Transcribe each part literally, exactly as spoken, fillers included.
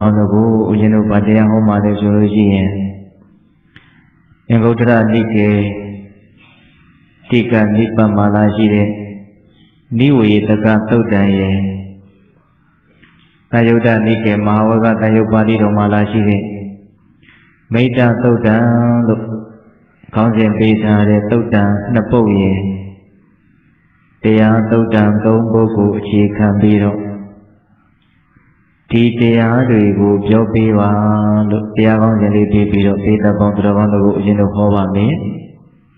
Onogu Ujino Badia Homa de Zulujian Engotra Nike Tika Nipa Malajide Niwi Taka Todaye Tayoda Nike Mahawaga Tayopadi Malajide Meta Toda Council Beta de Toda Napoye Tea Toda Tomboku Chikambiro Tia Rigu Jopiva, Tiagon Jelly, Peter Contrabando, Gino Hova me.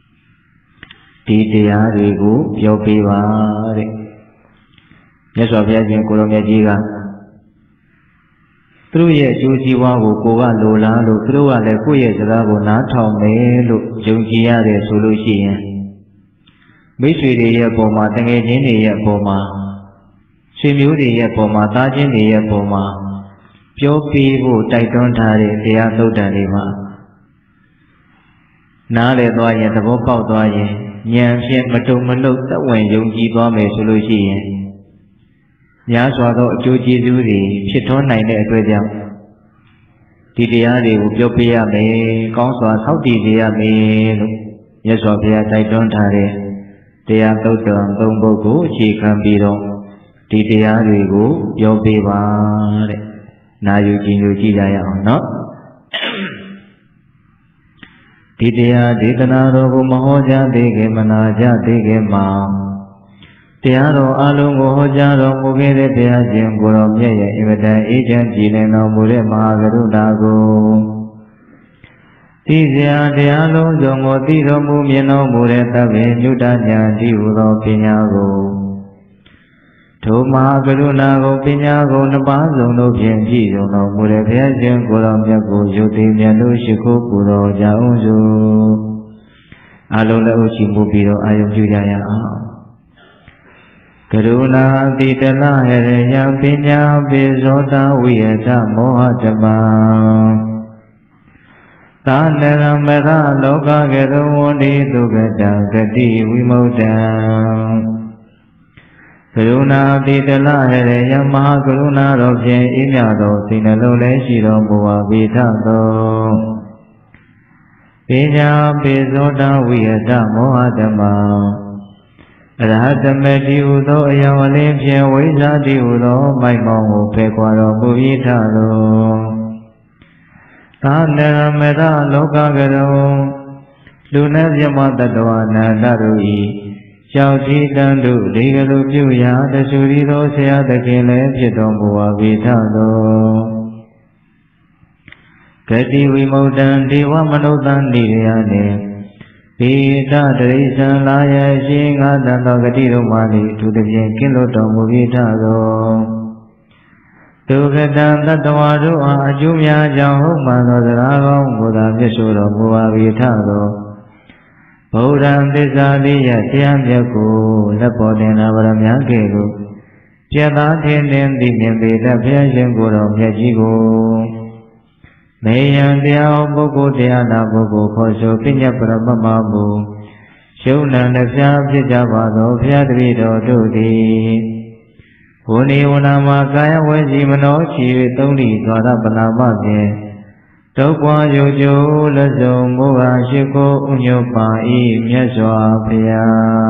Tia Rigu Jopiva. Yes, of Yajin Colombia Giga. Through ye, Jujiwa, Kua, Lula, through a Lequia, Rago, Nato, Me, Jungia, the solution. Basically, a Poma, Tangajini, a Poma. Simudi Yapoma, Tajini Yapoma, Pure people, Titan Tari, they are so Danima. Nale Dwaya, the Bopa Dwaya, Yan Sien Matumano, the way you keep on a solution. Yaswado, Juji Zuri, Chiton Nine Edward. Tidiari, Utopia me, Consul, how did they are me? Yaswapia, Titan Tari, they are so done, don't go, she can be wrong. Titia Rigu, Yobiva, Nayuji Yujaya or not. Titia Ditanaro Mahoja Dege Manaja Dege Ma Tiaro Alungo Hojaro Mugere Tiajim Guromya, Ivada Agent Gileno Mure Magarudago Tizia Dialo Jongo Tiro Mumiano Mureta Venudanya Diuro Pinago Toma Garuna go Pina go Nabazo no Pianji no Mure Piajan Golamia go Yuti Miano Shiko Puro Jaunzo Alola Uchimubiro Ayam Judaya Garuna Ditala Hereya Pina Bizota Vieta Mohatama Tanera Mera Loka Geroni Dugata Gati Vimoda Karuna Ditala Hereya Maha Karuna Roke Inyado Sinalole Shiro Mua Vitado Pinya Pizota Vieta Mohatama Rahatameti Udo Yawale Pia Visa Diudo Maimo Pequaro Muvitado Tanera Mera Loka Garo Luna Yamata Doana Narui Chauchi Dandu, Ligalu Puya, the Surido Sea, the Kile, Pitomboa Vitado Kati Vimodan, Diva Manodan, Diriane Pita, Teresa, Laya, Shinga, Dandagatido Mali, to the Kilo Tomo Vitado Tugatan, the Tawadu, Ajumia, Jahoma, the Rago, Buddha, Yesura, Bua Vitado Bodhan Desaliya Tiamyaku, Lapodena Varamyakeru, Piata Tendem Dimyambeta Piajan Guru Yajigo, Mayan Diao Boko Diana Boko Koso Pinya Pramamabu, Shuna Nasha Pijavado Piadrido Dudi, Puni Unama Kaya Wajimano Chivi Toni Gada Panamate. Tokwa Jojo Lazo Moga Shiko Unyo Pai Myaswa Pia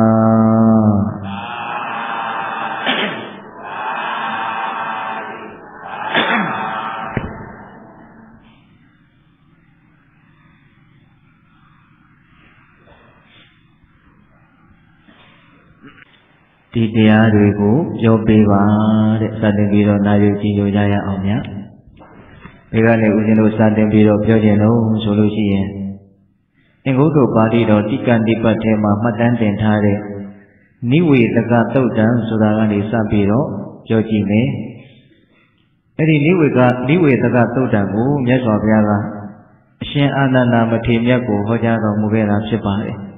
Titia Rigu Jopiva Sadiviro Nayuji Yojaya Omya Egale Ujino Satin Biro Pyojeno Solution Engoto Padido Tikan Dipatema Matan Tare Niwi Taka Totan Sudagani Sapiro Jojime Edi Niwika Niwi Taka Totan Gu Myaswa Piaga Shin Anana Matimyaku Hojaro Mugera Shipare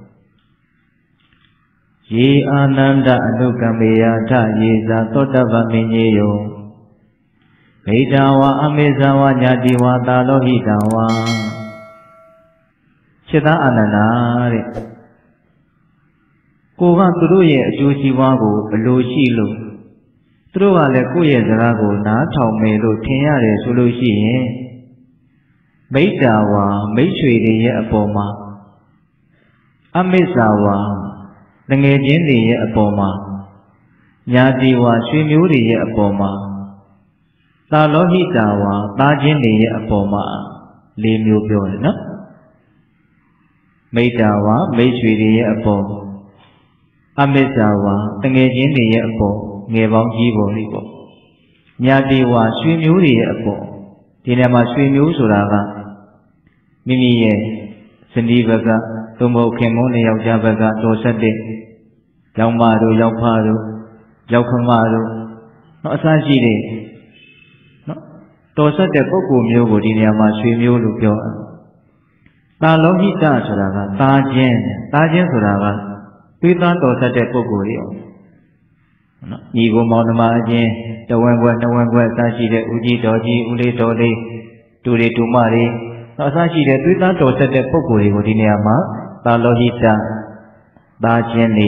Ye Ananda Anukambeya Ta Yeza Totava Minyeyo Hidawa Amizawa Nyadiwa Talo Hidawa Chita Ananare Koga Turuye Jojiwago Below Shilo သူတို့ကလည်းကိုယ့်ရဲ့စကားကိုနားထောင်မယ်လို့ထင်ရတယ်ဆိုလို့ရှိရင်မိတ္တာဝါမိတ်ဆွေတွေရဲ့အပေါ်မှာအမိစ္ဆာဝါငငယ်ချင်းတွေရဲ့အပေါ်မှာညာတိဝါရွှေမျိုးတွေရဲ့အပေါ်မှာသာလောဟိတာဝါသားချင်းတွေရဲ့အပေါ်မှာလေးမျိုးပြောတယ်နော်မိတ္တာဝါမိတ်ဆွေတွေရဲ့အပေါ်အမိစ္ဆာဝါငငယ်ချင်းတွေရဲ့အပေါ်ငယ်ပေါင်းကြီးပေါ်လေးပေါ့ညာတိဝါရွှေမျိုးတွေရဲ့အပေါ်ဒီနေရာမှာရွှေမျိုးဆိုတာကမိမိရဲ့ဇနီးဘက်ကသို့မဟုတ်ခင်မုန်းတဲ့ယောက်ျားဘက်ကတော်ဆက်တဲ့ယောက်မတို့ယောက်ဖတို့ယောက်ခမတို့နော်အစရှိတဲ့နော်တော်ဆက်တဲ့ပုဂ္ဂိုလ်မျိုးကိုဒီနေရာမှာရွှေမျိုးလို့ပြောတယ်။သာလောဟိတဆိုတာကသားချင်းသားချင်းဆိုတာကသွေးသားတော်ဆက်တဲ့ပုဂ္ဂိုလ်တွေနော်ညီကိုမောင်နှမအချင်းတဝန်းခွဲနှစ်ဝန်းခွဲအစရှိတဲ့ဦးကြီးတော်ကြီးဦးလေးတော်လေးတူတွေတူမတွေနော်အစရှိတဲ့သွေးသားတော်ဆက်တဲ့ပုဂ္ဂိုလ်တွေကိုဒီနေရာမှာသာလောဟိတသားချင်းတွေ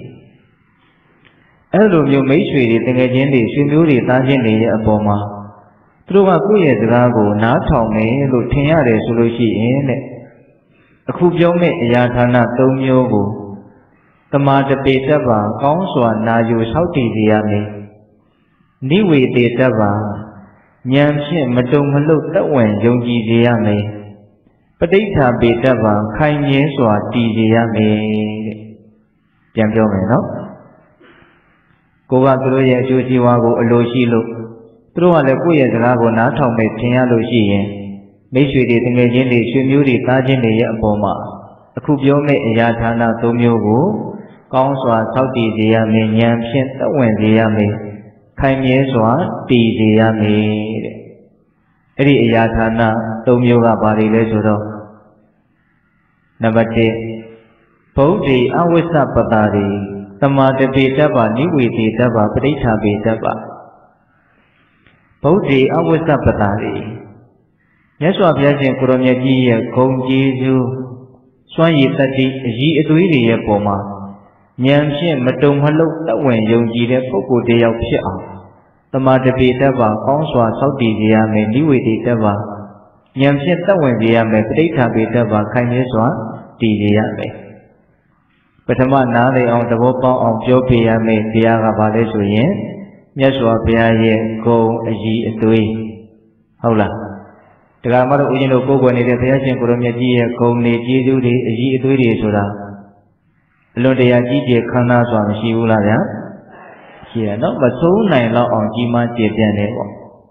အဲ့လိုမျိုးမိတ်ဆွေတွေတကယ်ချင်းတွေဆွေမျိုးတွေသားချင်းတွေရဲ့အပေါ်မှာသူတို့ကကိုယ့်ရဲ့စကားကိုနားထောင်မယ်လို့ထင်ရတယ်ဆိုလို့ရှိရင်တဲ့အခုပြောမယ့်အရာဌာန၃မျိုးကိုတမာတပေတ္တပါကောင်းစွာနာယူဆောက်တည်စေရမယ်နိဝေတေတ္တပါဉာဏ်ဖြင့်မတုံမလှုပ်သက်ဝင်ယုံကြည်စေရမယ်ပဋိဌာပေတ္တပါခိုင်မြဲစွာတည်စေရမယ်တဲ့ပြန်ပြောမယ်နော်ကိုကသူတို့ရဲ့အကျိုးစီးပွားကိုအလိုရှိလို့သူတို့ကလည်းကိုယ့်ရဲ့စကားကိုနားထောင်မယ်ထင်ရလို့ရှိရင်မိတ်ဆွေတွေတကယ်ချင်းတွေဆွေမျိုးတွေသားချင်းတွေရဲ့အပေါ်မှာအခုပြောမယ့်အရာဌာန၃မျိုးကိုကောင်းစွာဆောက်တည်စေရမယ်ဉာဏ်ဖြင့်သက်ဝင်စေရမယ်ခိုင်မြဲစွာတည်စေရမယ်တဲ့အဲ့ဒီအရာဌာန၃မျိုးကဘာတွေလဲဆိုတော့နံပါတ်၁ဗုဒ္ဓေအဝိစ္စပတာတွေသမာတပေတ္တပါနိဝေတေတ္တပါပဋိဌာပေတ္တပါဗုဒ္ဓေအဝိစ္စပတာတွေမြတ်စွာဘုရားရှင်ကိုရောမြတ်ကြီးရဲ့ဂုဏ်ကျေးဇူးစွမ်းရည်တတ္တိအကြီးအသွေးတွေရဲ့ပုံမှာဉာဏ်ဖြင့်မတုံမလှုပ်သက်ဝင်ယုံကြည်တဲ့ပုဂ္ဂိုလ်တစ်ယောက်ဖြစ်အောင်သမာတပေတ္တပါကောင်းစွာဆောက်တည်စေရမယ်နိဝေတေတ္တပါဉာဏ်ဖြင့်သက်ဝင်စေရမယ်ပဋိဌာပေတ္တပါခိုင်မြဲစွာတည်စေရမယ်ပထမနားလည်အောင်သဘောပေါက်အောင်ပြောပြရမယ်တရားကဘာလဲဆိုရင်မြတ်စွာဘုရားရဲ့ဂုဏ်အကြီးအသွေးဟုတ်လားတရားမတို့ဦးဇင်းတို့ကိုယ်ကိုယ်နေတဲ့ဘုရားရှင်ကိုရောမြတ်ကြီးရဲ့ဂုဏ်တွေကျေးဇူးတွေအကြီးအသွေးတွေဆိုတာအလွန်တရာကြီးကျယ်ခမ်းနားစွာမရှိဘူးလားဗျာရှိရနော်မဆုံးနိုင်တော့အောင်ကြီးမားကျယ်ပြန့်တယ်ပေါ့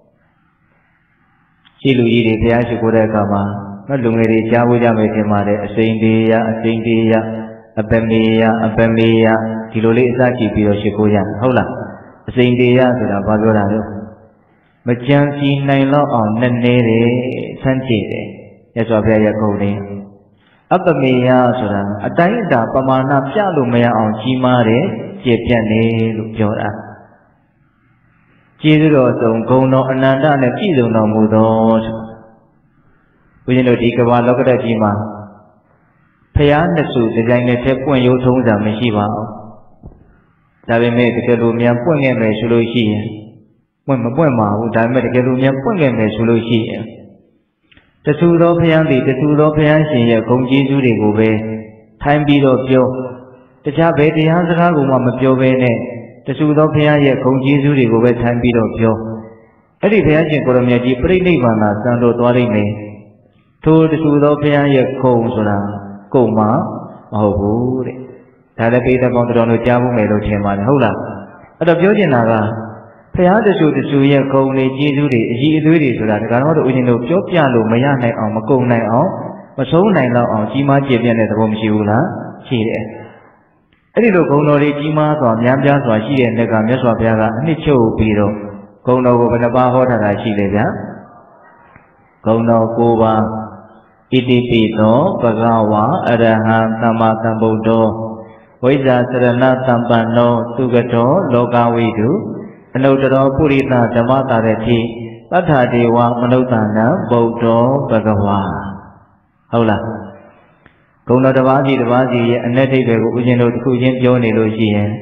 ရှိလူကြီးတွေဘုရားရှိခိုးတဲ့အခါမှာနော်လူငယ်တွေကြားဖို့ကြမယ်ထင်ပါတယ်အစိမ့်တေယအစိမ့်တေယအပမေယအပမေယဒီလိုလေးအစကြည့်ပြီးတော့ရှိခိုးရဟုတ်လားအစိမ့်တေယဆိုတာဘာပြောတာလဲမကြံစီနိုင်တော့အောင်နည်းနည်းတယ်ဆန်းကျင်တယ်ရသော်ဘုရားရဲ့ဂုဏ်တွေအပမေယဆိုတာအတိုင်းအတာပမာဏပြလို့မရအောင်ကြီးမားတယ်ကျယ်ပြန့်တယ်လို့ပြောတာကျေးဇူးတော်ဆုံးဂုဏ်တော်အနန္တနဲ့ပြည့်စုံတော်မူသောဘုရားတို့ဒီကမ္ဘာလောကဓာတ်ကြီးမှာဖျားနှစ်စုဒီဇိုင်းနဲ့ထက်ပွင့်ရိုးထုံးစံမရှိပါဘူးဒါပေမဲ့တကယ်လို့များပွင့်ခဲ့မယ်ဆိုလို့ရှိရင်ပွင့်မပွင့်ပါဘူးဒါပေမဲ့တကယ်လို့များပွင့်ခဲ့မယ်ဆိုလို့ရှိရင်တဆူသောဘုရားသည်တဆူသောဘုရားရှင်ရဲ့ဂုဏ်ကျေးဇူးတွေကိုပဲထိုင်ပြီးတော့ပြောတခြားဘယ်တရားစကားကိုမှမပြောဘဲနဲ့တဆူသောဘုရားရဲ့ဂုဏ်ကျေးဇူးတွေကိုပဲထိုင်ပြီးတော့ပြောအဲ့ဒီဘုရားရှင်ကိုရမြတ်ကြီးပြိဋိဘန္နာစံတော်သွားနိုင်မယ်ထိုတဆူသောဘုရားရဲ့ဂုဏ်ဆိုတာကုန်မှာမဟုတ်ဘူးတဲ့ဒါလည်းပိဋကပေါင်းတော်တို့ကြားဖို့မယ်လို့ထင်ပါတယ်ဟုတ်လားအဲ့တော့ပြောချင်တာကဘုရားတဆူတဆူရဲ့ဂုဏ်တွေကျေးဇူးတွေအကြီးအသွေးတွေဆိုတာဒါကတော့ဦးဇင်းတို့ပြောပြလို့မရနိုင်အောင်မကုန်နိုင်အောင်မဆုံးနိုင်တော့အောင်ကြီးမားကျယ်ပြန့်တဲ့သဘောမရှိဘူးလားရှိတယ်အဲ့ဒီလိုဂုဏ်တော်တွေကြီးမားစွာများပြားစွာရှိတဲ့နေ့ကမြတ်စွာဘုရားကအနှစ်ချုပ်ပြီးတော့ဂုဏ်တော်ကိုဘယ်နှပါးဟောထားတာရှိလဲဗျာဂုဏ်တော်၉ပါးဣတိပိသောဘဂဝါအရဟံသမ္မာသမ္ဗုဒ္ဓောဝိဇ္ဇာစရဏသမ္ပန္နောသုခတောလောကဝိတုအနုတ္တရောပုရိသဓမ္မတာရတိသတ္ထာဒေဝမနုဿာနံဗုဒ္ဓောဘဂဝါဟုတ်လားဂုဏ်တော်တစ်ပါးစီတစ်ပါးစီရဲ့အ내ဒိဋ္ဌိကိုဦးဇင်းတို့တစ်ခုချင်းပြောနေလို့ရှိရင်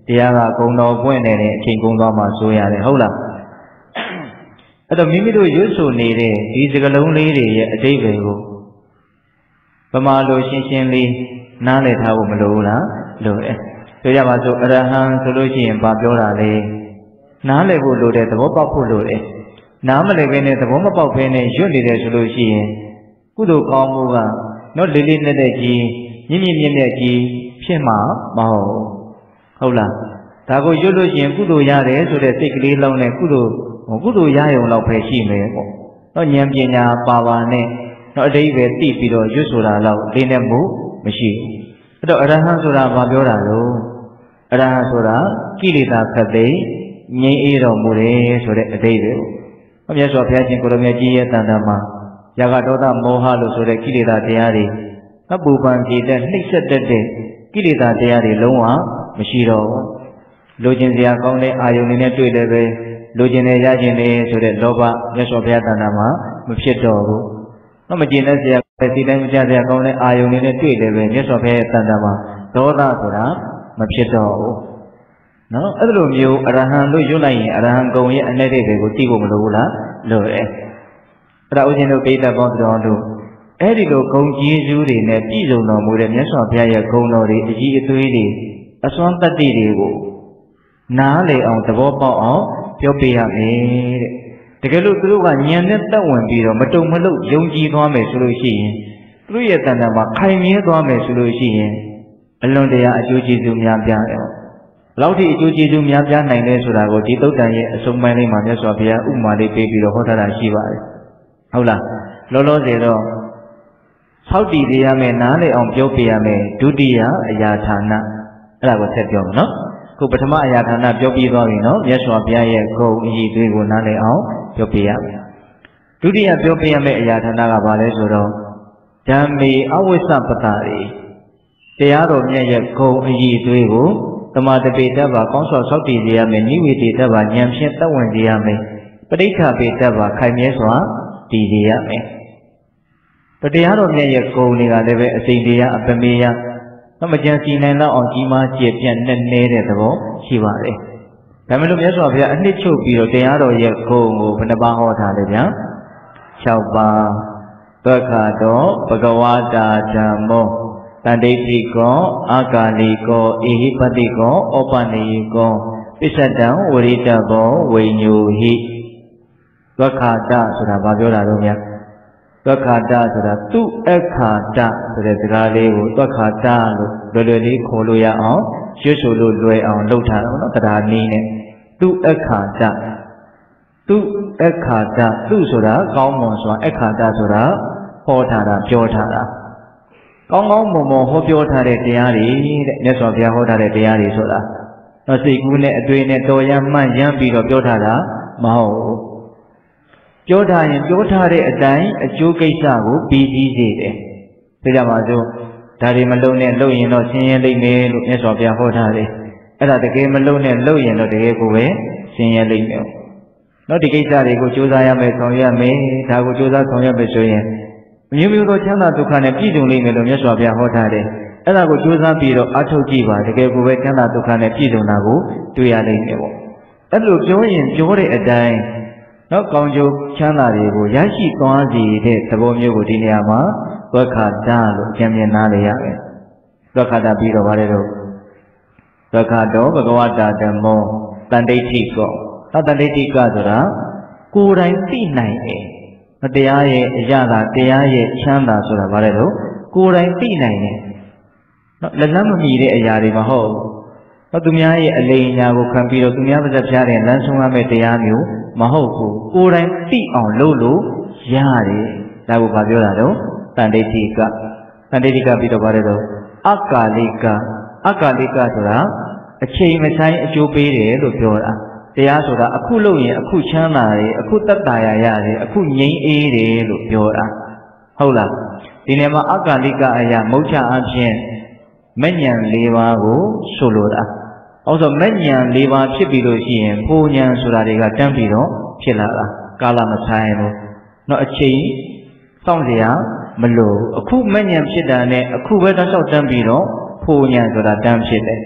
တရားကဂုံတော်ပွင့်နေတဲ့အချိန်ကုန်သွားမှဆိုရတယ်ဟုတ်လားအဲ့တော့မိမိတို့ရွတ်ဆိုနေတဲ့ဒီစကားလုံးလေးတွေရဲ့အဓိပ္ပာယ်ကိုဗမာလိုရှင်းရှင်းလေးနားလည်ထားဖို့မလိုဘူးလားလိုတယ်ဆိုကြပါစို့အရဟံဆိုလို့ရှိရင်ဘာပြောတာလဲနားလည်ဖို့လိုတယ်သဘောပေါက်ဖို့လိုတယ်နားမလည်ဘဲနဲ့သဘောမပေါက်ဘဲနဲ့ရွတ်နေတယ်ဆိုလို့ရှိရင်ကုသိုလ်ကောင်းမှုကတော့လေးလေးနက်နက်ကြီးမြင့်မြင့်မြတ်မြတ်ကြီးဖြစ်မှာမဟုတ်ဟုတ်လားဒါကိုရွတ်လို့ရှိရင်ကုသိုလ်ရတယ်ဆိုတဲ့စိတ်ကလေးလုံးနဲ့ကုသိုလ်ကုသိုလ်ရရုံလောက်ပဲရှိမယ်ပေါ့တော့ဉာဏ်ပညာပါပါနဲ့တော့အတိတ်ပဲသိပြီးတော့ရွတ်ဆိုတာတော့လေးနဲ့မှုမရှိဘူးအဲ့တော့အရဟံဆိုတာဘာပြောတာလို့အရဟံဆိုတာကိလေသာခတ်သိငြိမ်းအေးတော်မူတယ်ဆိုတဲ့အတိတ်ပဲဘုရားဆိုဘုရားရှင်ကိုရမကြီးရဲ့တန်တမှာယာဂဒေါသမောဟလို့ဆိုတဲ့ကိလေသာတရားတွေအပူပန်ကြည်တဲ့နှိမ့်ဆက်တတ်တဲ့ကိလေသာတရားတွေလုံးဝမရှိတော့ဘူးလိုချင်စရာကောင်းတဲ့အာယုန်တွေနဲ့တွေ့တယ်ပဲလိုချင်တယ်ရချင်တယ်ဆိုတဲ့လောဘမြတ်စွာဘုရားတန်တာမှာမဖြစ်တော့ဘူး။တော့မကျင်တဲ့စရာပဲစီတိုင်းမကြစရာကောင်းတဲ့အာယုန်တွေနဲ့တွေ့တယ်ပဲမြတ်စွာဘုရားတန်တာမှာဒေါသဆိုတာမဖြစ်တော့ဘူး။နော်အဲ့လိုမျိုးအရဟံလို့ရွတ်လိုက်ရင်အရဟံကုံရဲ့အ내တွေကိုသိဖို့မလိုဘူးလားလိုတယ်။အဲ့ဒါဥစဉ်တို့ပိဋကပေါင်းတော်တို့အဲ့ဒီလိုဂုံကြီးစုတွေနဲ့ပြည့်စုံတော်မူတဲ့မြတ်စွာဘုရားရဲ့ဂုံတော်တွေအကြီးအသေးတွေအစွမ်းတတ္တိတွေကိုနားလေအောင်သဘောပေါက်အောင်ပြောပြရမယ်တဲ့တကယ်လို့သူတို့ကဉာဏ်နဲ့တက်ဝင်ပြီးတော့မတုံမလုယုံကြည်သွားမယ်ဆိုလို့ရှိရင်သူတို့ရဲ့တဏ္ဍာမှာခိုင်မြဲသွားမယ်ဆိုလို့ရှိရင်အလွန်တရာအကျိုးကျေးဇူးများပြားတယ်ဘယ်လောက်ထိအကျိုးကျေးဇူးများပြားနိုင်လဲဆိုတာကိုဒီသုတ်တန်ရဲ့အဆုံးပိုင်းလေးမှာမြတ်စွာဘုရားဥပမာလေးပေးပြီးတော့ဟောထားတာရှိပါတယ်ဟုတ်လားလောလောဆယ်တော့ဆောက်တည်ရမယ်နားလေအောင်ပြောပြရမယ်ဒုတိယအရာဌာနအဲ့ဒါကိုဆက်ပြောမယ်နော်ခုပထမအရာဌာနပြောပြသွားပြီနော်မြတ်စွာဘုရားရဲ့ဂုဏ်အရေးတွေကိုနားလည်အောင်ပြောပြရမယ်ဒုတိယပြောပြရမယ့်အရာဌာနကဘာလဲဆိုတော့ဓမ္မေအဝိစ္စပတာတွေတရားတော်မြတ်ရဲ့ဂုဏ်အရေးတွေကိုသမာဓိပေတ္တပါကောင်းစွာဆောက်တည်စေရမယ်နိဝေတေတ္တပါဉာဏ်ဖြင့်သက်ဝင်စေရမယ်ပဋိဋ္ဌာပေတ္တပါခိုင်မြဲစွာတည်စေရမယ်တရားတော်မြတ်ရဲ့ဂုဏ်တွေကလည်းပဲအစိမ့်တရားအပမေယမကြံစီနိုင်တော့အောင်ကြီးမားကျယ်ပြန့်နဲ့နေတဲ့သဘောရှိပါတယ်။ဒါမှမဟုတ်မြတ်စွာဘုရားအနှစ်ချုပ်ပြီးတော့တရားတော်ရဲ့ဂုဏ်ကိုဘယ်နှပါးဟောထားလဲဗျာ။၆ပါးသက္ခတောဘဂဝတာဓမ္မောတန္တိတိကောအာကာလိကောဧဟိပတိကောဩပနေကောပစ္စတံဝရိတဘောဝိညူဟိသက္ခတဆိုတာဘာပြောတာတော့ဗျာသက္ခတဆိုတာသူအခါတဆိုတဲ့စကားလေးကိုသက္ခတလို့လွယ်လွယ်လေးခေါ်လို့ရအောင်ရွှေဆိုလို့လွယ်အောင်လုပ်ထားတာပေါ့နော်တရားနည်းနဲ့သူအခါတသူအခါတသူဆိုတာကောင်းမွန်စွာအခါတဆိုတာဟောထားတာပြောထားတာကောင်းကောင်းမွန်မွန်ဟောပြောထားတဲ့တရားတွေတဲ့မြတ်စွာဘုရားဟောထားတဲ့တရားတွေဆိုတာတော့စိတ်ကူးနဲ့အတွေ့နဲ့တော်ရမှန်ရမ်းပြီးတော့ပြောထားတာမဟုတ်ဘူးပြောထားရင်ပြောထားတဲ့အတိုင်းအကျိုးကိစ္စကိုပြီးပြီးစေတယ်။ဒါကြောင့်ပါဆိုဒါတွေမလုံနဲ့လုံရင်တော့ဆင်းရဲလိမ့်မယ်လို့မြတ်စွာဘုရားဟောထားတယ်။အဲ့ဒါတကယ်မလုံနဲ့လုံရင်တော့တကယ်ကိုပဲဆင်းရဲလိမ့်မယ်။နော်ဒီကိစ္စတွေကိုကြိုးစားရမယ်ဆောင်ရွက်မယ်။ဒါကိုကြိုးစားဆောင်ရွက်မယ်ဆိုရင်မျိုးမျိုးသောချမ်းသာဒုက္ခနဲ့ပြည့်စုံလိမ့်မယ်လို့မြတ်စွာဘုရားဟောထားတယ်။အဲ့ဒါကိုကြိုးစားပြီးတော့အထောက်ကြည့်ပါတကယ်ကိုပဲချမ်းသာဒုက္ခနဲ့ပြည့်စုံတာကိုတွေ့ရလိမ့်မယ်ပေါ့။အဲ့လိုပြောရင်ပြောတဲ့အတိုင်းနော်ကောင်းကျိုးချမ်းသာတွေကိုရရှိသွားစေတဲ့သဘောမျိုးကိုဒီနေရာမှာသက္ခတလို့ကျမ်းမြင်နားလေရမယ်သက္ခတပြီးတော့ဗါတယ်တော့သက္ခတောဘဂဝတာဓမ္မောတန်ဋိဋ္ဌိကောတန်ဋိဋ္ဌိကဆိုတာကိုယ်တိုင်သိနိုင်တယ်မတရားရဲ့အရာသာတရားရဲ့ချမ်းသာဆိုတာဗါတယ်တော့ကိုယ်တိုင်သိနိုင်တယ်နော်လက်လန်းမမီတဲ့အရာတွေမဟုတ်ဘူးသူများရဲ့အလိမ်ညာကိုခံပြီးတော့သူများပါးစပ်ဖျားတဲ့လမ်းဆုံးရမယ့်တရားမျိုးမဟုတ်ဘူးကိုယ်တိုင်သိအောင်လုပ်လို့ရတယ်ဒါကိုဘာပြောတာတော့တန်ဋိဋ္ဌိကတန်ဋိဋ္ဌိကပြီးတော့ဗါတယ်တော့အကာလိကအကာလိကဆိုတာအချိန်မဆိုင်အကျိုးပေးတယ်လို့ပြောတာတရားဆိုတာအခုလုပ်ရင်အခုချမ်းသာတယ်အခုသက်သာရရတယ်အခုငြိမ်းအေးတယ်လို့ပြောတာဟုတ်လားဒီနေရာမှာအကာလိကအရာမုတ်ချအဖြစ်မဉ္ဇဉ်၄ပါးကိုဆိုလိုတာအော်ဆိုမဉ္ဇဉ်၄ပါးဖြစ်ပြီးလို့ရှိရင်ဘုံဉဏ်ဆိုတာတွေကတန်းပြီးတော့ဖြစ်လာတာကာလမဆိုင်ဘူးเนาะအချိန်စောင့်เสียမလို့အခုမဉ္ဇဉ်ဖြစ်တာနဲ့အခုပဲတောက်လျှောက်တန်းပြီးတော့ဘုံဉဏ်ဆိုတာတန်းဖြစ်တယ်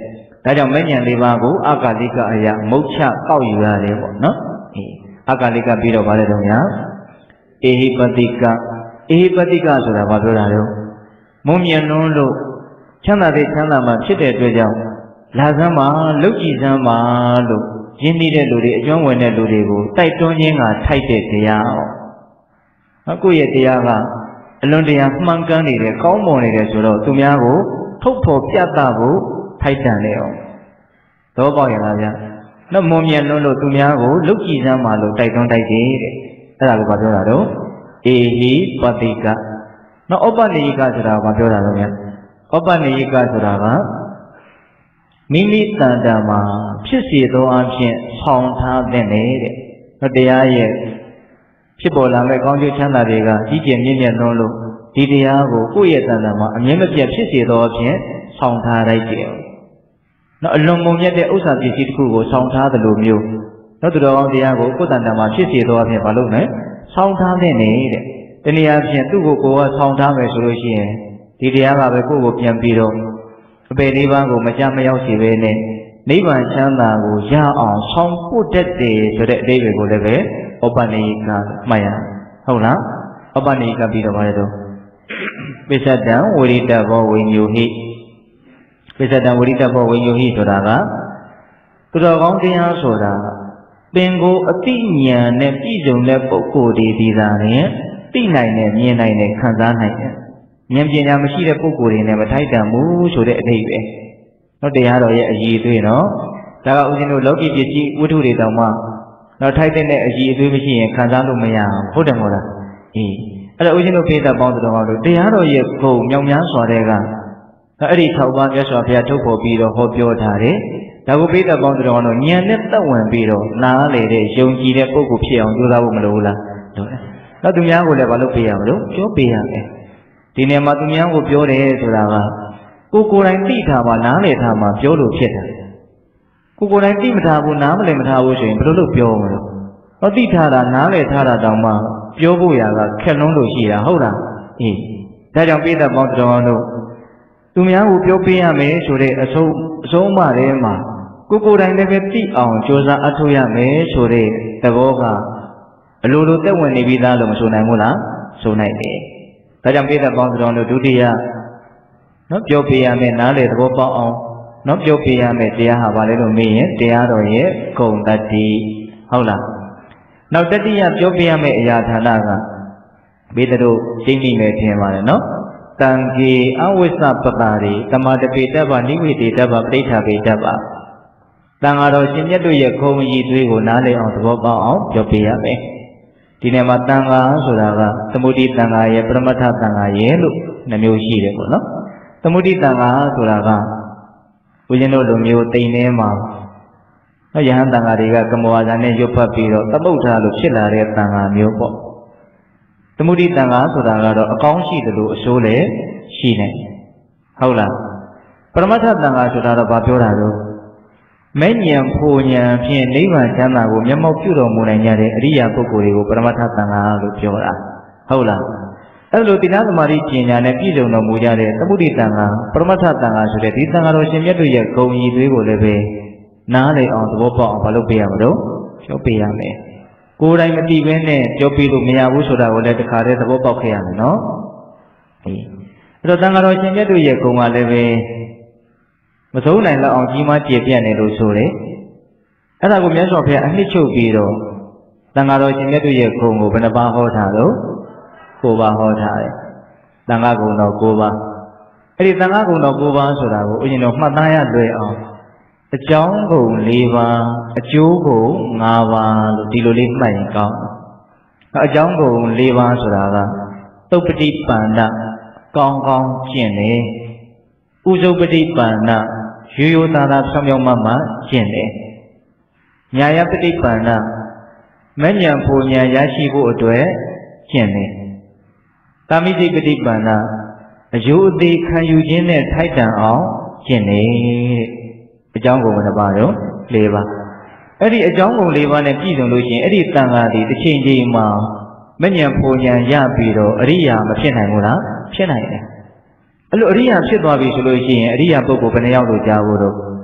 ဒါကြောင့်မဉ္ဇဉ်လေးပါးကိုအကာလိကအရာမုတ်ချကောက်ယူရတယ်ပေါ့နော်အေးအကာလိကပြီးတော့ဗါလဲတော့ညာအေဟိပတိကအေဟိပတိကဆိုတာဘာပြောတာလဲမုံမြတ်လွန်းလို့ချမ်းသာတဲ့ချမ်းသာမှဖြစ်တဲ့အတွက်ကြောင့်လာစမ်းမှာလုတ်ကြည့်စမ်းမှာလို့ရင်းနှီးတဲ့လူတွေအကျွမ်းဝင်တဲ့လူတွေကိုတိုက်တွန်းခြင်းကထိုက်တဲ့တရားဟောကိုယ့်ရဲ့တရားကအလွန်တရာမှန်ကန်နေတယ်ကောင်းမွန်နေတယ်ဆိုတော့သူများကိုထုတ်ဖော်ပြသဖို့ထိုက်တန်လေအောင်သဘောပေါက်ရလားဗျာနော်မွန်မြတ်လွန်းလို့သူများကိုလုတ်ကြည့်စမ်းမှာလို့တိုက်တွန်းတိုက်တယ်တဲ့အဲ့ဒါကိုပြောတာတော့အေဟိပတိကနော်ဩပနိယိကဆိုတာကပြောတာတော့ဗျာဩပနိယိကဆိုတာကမိမိတန်တမှာဖြစ်စီသောအဖြစ်ဆောင်ထားတဲ့တဲ့နော်တရားရဲ့ဖြစ်ပေါ်လာမဲ့ကောင်းကျိုးချမ်းသာတွေကကြီးကျယ်မြင့်မြတ်လွန်းလို့ဒီတရားကိုကိုယ့်ရဲ့တန်တမှာအမြဲမပြတ်ဖြစ်စီသောအဖြစ်ဆောင်ထားလိုက်တယ်နော်အလွန်မုံမြတ်တဲ့ဥစ္စာပစ္စည်းတစ်ခုကိုဆောင်ထားသလိုမျိုးနော်သူတော်ကောင်းတရားကိုကိုယ်တန်တမှာဖြစ်စီသောအဖြစ်မလုပ်နဲ့ဆောင်ထားတဲ့နေတဲ့တနည်းအားဖြင့်သူ့ကိုကိုယ်ကဆောင်ထားမယ်ဆိုလို့ရှိရင်ဒီတရားကပဲကိုယ့်ကိုပြန်ပြီးတော့အပေလေးပါးကိုမကြမရောက်စေပဲနဲ့နိဗ္ဗာန်ချမ်းသာကိုရအောင်ဆောင်ပို့တတ်တယ်ဆိုတဲ့အဓိပ္ပာယ်ကိုလည်းပဲဩပနိယိကမှတ်ရဟုတ်လားဩပနိယိကပြီးတော့ပါတယ်တော့ပိဿတံဝိရိတဘောဝိညုဟိပိဿတံဝိရိတဘောဝိညုဟိဆိုတာကသူတော်ကောင်းတရားဆိုတာပင်ကိုအတိညာနဲ့ပြည့်စုံတဲ့ပုဂ္ဂိုလ်တွေဒီသာနဲ့သိနိုင်တဲ့မြင်နိုင်တဲ့ခံစားနိုင်တဲ့ဉာဏ်ပညာမရှိတဲ့ပုဂ္ဂိုလ်တွေနဲ့မထိုက်တန်ဘူးဆိုတဲ့အဓိပ္ပာယ်နော်တရားတော်ရဲ့အည်အသွေးနော်ဒါကဦးဇင်းတို့လောကီပစ္စည်းဝတ္ထုတွေတောင်မှနော်ထိုက်တဲ့အည်အသွေးမရှိရင်ခံစားလို့မရဘူးဟုတ်တယ်မို့လားအေးအဲ့ဒါဦးဇင်းတို့ပိဿပေါင်းတော်တို့တရားတော်ရဲ့ဂုဏ်မြောက်များစွာတဲ့ကအဲ့ဒီ၆ပါးမြတ်စွာဘုရားထုတ်ဖော်ပြီးတော့ဟောပြောထားတယ်ဒါကိုပိဿပေါင်းတော်တို့ဉာဏ်နဲ့သက်ဝင်ပြီးတော့နားလေတဲ့ယုံကြည်တဲ့ပုဂ္ဂိုလ်ဖြစ်အောင်ကြိုးစားဖို့မလိုဘူးလားလိုတယ်နောက်သူများကိုလည်းမလုပ်ပေးရမလို့ပြောပေးရမယ်ဒီနေရာမှာသူများကိုပြောတယ်ဆိုတာကကိုကိုယ်တိုင်သိထားမှနားလည်ထားမှပြောလို့ဖြစ်တယ်ကိုကိုယ်တိုင်သိမထားဘူးနားမလည်မထားဘူးဆိုရင်ဘယ်လိုလုပ်ပြောမလို့ဟောသိထားတာနားလည်ထားတာတောင်မှပြောဖို့ရာကခက်လုံးလို့ရှိတာဟုတ်လားအေးဒါကြောင့်ပိဿပေါင်းတော်တို့သူများကိုပြောပေးရမယ်ဆိုတဲ့အဆုံးအဆုံးအမထဲမှာကိုကိုယ်တိုင်လည်းပဲသိအောင်ကြိုးစားအထောက်ရမယ်ဆိုတဲ့သဘောကအလိုလိုသက်ဝင်နေပြီးသားလို့မဆိုနိုင်ဘူးလားဆိုနိုင်တယ်ဒါကြောင့်ပိဿပေါင်းတော်တို့ဒုတိယနော်ပြောပြရမယ်နားလေသဘောပေါက်အောင်နော်ပြောပြရမယ်တရားဟာဘာလဲလို့မေးရင်တရားတော်ရဲ့ဂုဏ်တတ္တိဟုတ်လားနောက်တတိယပြောပြရမယ်အရာဌာနကဘေးတို့သိမိမယ်ထင်ပါတယ်နော်တံကေအဝိစ္စပတာရိတမတပိတ္တဗနိဝိတေတ္တဗပဋိဋ္ဌာပိတ္တဗတန်ဃာတော်ရှင်မြတ်တို့ရဲ့ခုံရည်သွေးကိုနားလည်အောင်သဘောပေါက်အောင်ပြောပြရမယ်ဒီနေ့မှာတန်ဃာဆိုတာကသမုဒိတန်ဃာရဲ့ပရမတ္ထတန်ဃာရဲ့လို့နှမျိုးရှိတယ်ပေါ့နော်သမုဒိတန်ဃာဆိုတာကဦးဇင်းတို့လူမျိုးတိမ်ထဲမှာယဟန်တန်ဃာတွေကကမောဝါဒနဲ့ရွတ်ဖတ်ပြီးတော့သမုဋ္ဌာလို့ဖြစ်လာတဲ့တန်ဃာမျိုးပေါ့သမုဒိတန်ဃာဆိုတာကတော့အကောင်းရှိတယ်လို့အဆိုးလည်းရှိနေဟုတ်လားပရမတ္ထတန်ဃာဆိုတာတော့ဘာပြောတာလဲမဲ့ဉဏ်ဖို့ဉဏ်ဖြင့်နိဗ္ဗာန်ချမ်းသာကိုမျက်မှောက်ပြုတော်မူနိုင်ကြတဲ့အရိယာပုဂ္ဂိုလ်တွေကိုပရမတ္ထတန်ဃာလို့ပြောတာဟုတ်လားအဲ့လိုတိဏ္ဍသမารိပညာနဲ့ပြည့်စုံတော်မူကြတဲ့သမုဒိတန်ဃာပရမတ္ထတန်ဃာဆိုတဲ့ဒီတန်ဃာတော်ရှင်မြတ်တို့ရဲ့ဂုဏ်ရည်သွေးကိုလည်းပဲနားလည်အောင်သဘောပေါက်အောင်မလုပ်ပေးရမလို့ပြောပေးရမယ်ကိုယ်တိုင်မသိဘဲနဲ့ပြောပြလို့မရဘူးဆိုတာကိုလည်းတခါတည်းသဘောပေါက်ခဲ့ရမယ်နော်အေးအဲ့တော့တန်ဃာတော်ရှင်မြတ်တို့ရဲ့ဂုဏ်ကလည်းပဲမဆုံးနိုင်လောက်အောင်ကြီးမားကျေပြန့်နေလို့ဆိုတယ်အဲ့ဒါကိုမြတ်စွာဘုရားအနှစ်ချုပ်ပြီးတော့တန်ဃာတော်ရှင်မြတ်တို့ရဲ့ဂုဏ်ကိုဘယ်နှပါးဟောထားလို့ကိုးပါးဟောထားတယ်တန်ခါဂုဏ်တော်ကိုးပါးအဲ့ဒီတန်ခါဂုဏ်တော်ကိုးပါးဆိုတာကိုဦးဇင်းတို့မှတ်သားရလွယ်အောင်အကြောင်းဂုဏ်၄ပါးအကျိုးဂုဏ်၅ပါးလို့ဒီလိုလေးမှတ်ရင်ကောင်းအကြောင်းဂုဏ်၄ပါးဆိုတာကသုပ္ပတိပန္နကောင်းကောင်းကျင့်တယ်ဥဇုပ္ပတိပန္နရိုးရိုးသားသားဖြောင်းဖြောင်းမမကျင့်တယ်ညာယပတိပန္နမဉ္ဇဉ်ဖို့ဉာဏ်ရရှိဖို့အတွက်ကျင့်တယ်ကာမိတိပฏิပန္နအယုအသေးခံယူခြင်းနဲ့ထိုက်တန်အောင်ကျင့်တဲ့အကြောင်းကိုဘယ်နှပါတော့၄ပါးအဲ့ဒီအကြောင်းကုန်၄ပါးနဲ့ပြည့်စုံလို့ရှိရင်အဲ့ဒီတန်ခါဒီတစ်ချိန်ချိန်မှာမဉဏ်ပူဉဏ်ရပြီးတော့အရိယာမဖြစ်နိုင်ဘူးလားဖြစ်နိုင်တယ်အဲ့လိုအရိယာဖြစ်သွားပြီဆိုလို့ရှိရင်အရိယာပုဂ္ဂိုလ်ဘယ်နှယောက်လို့ကြားဖို့တော့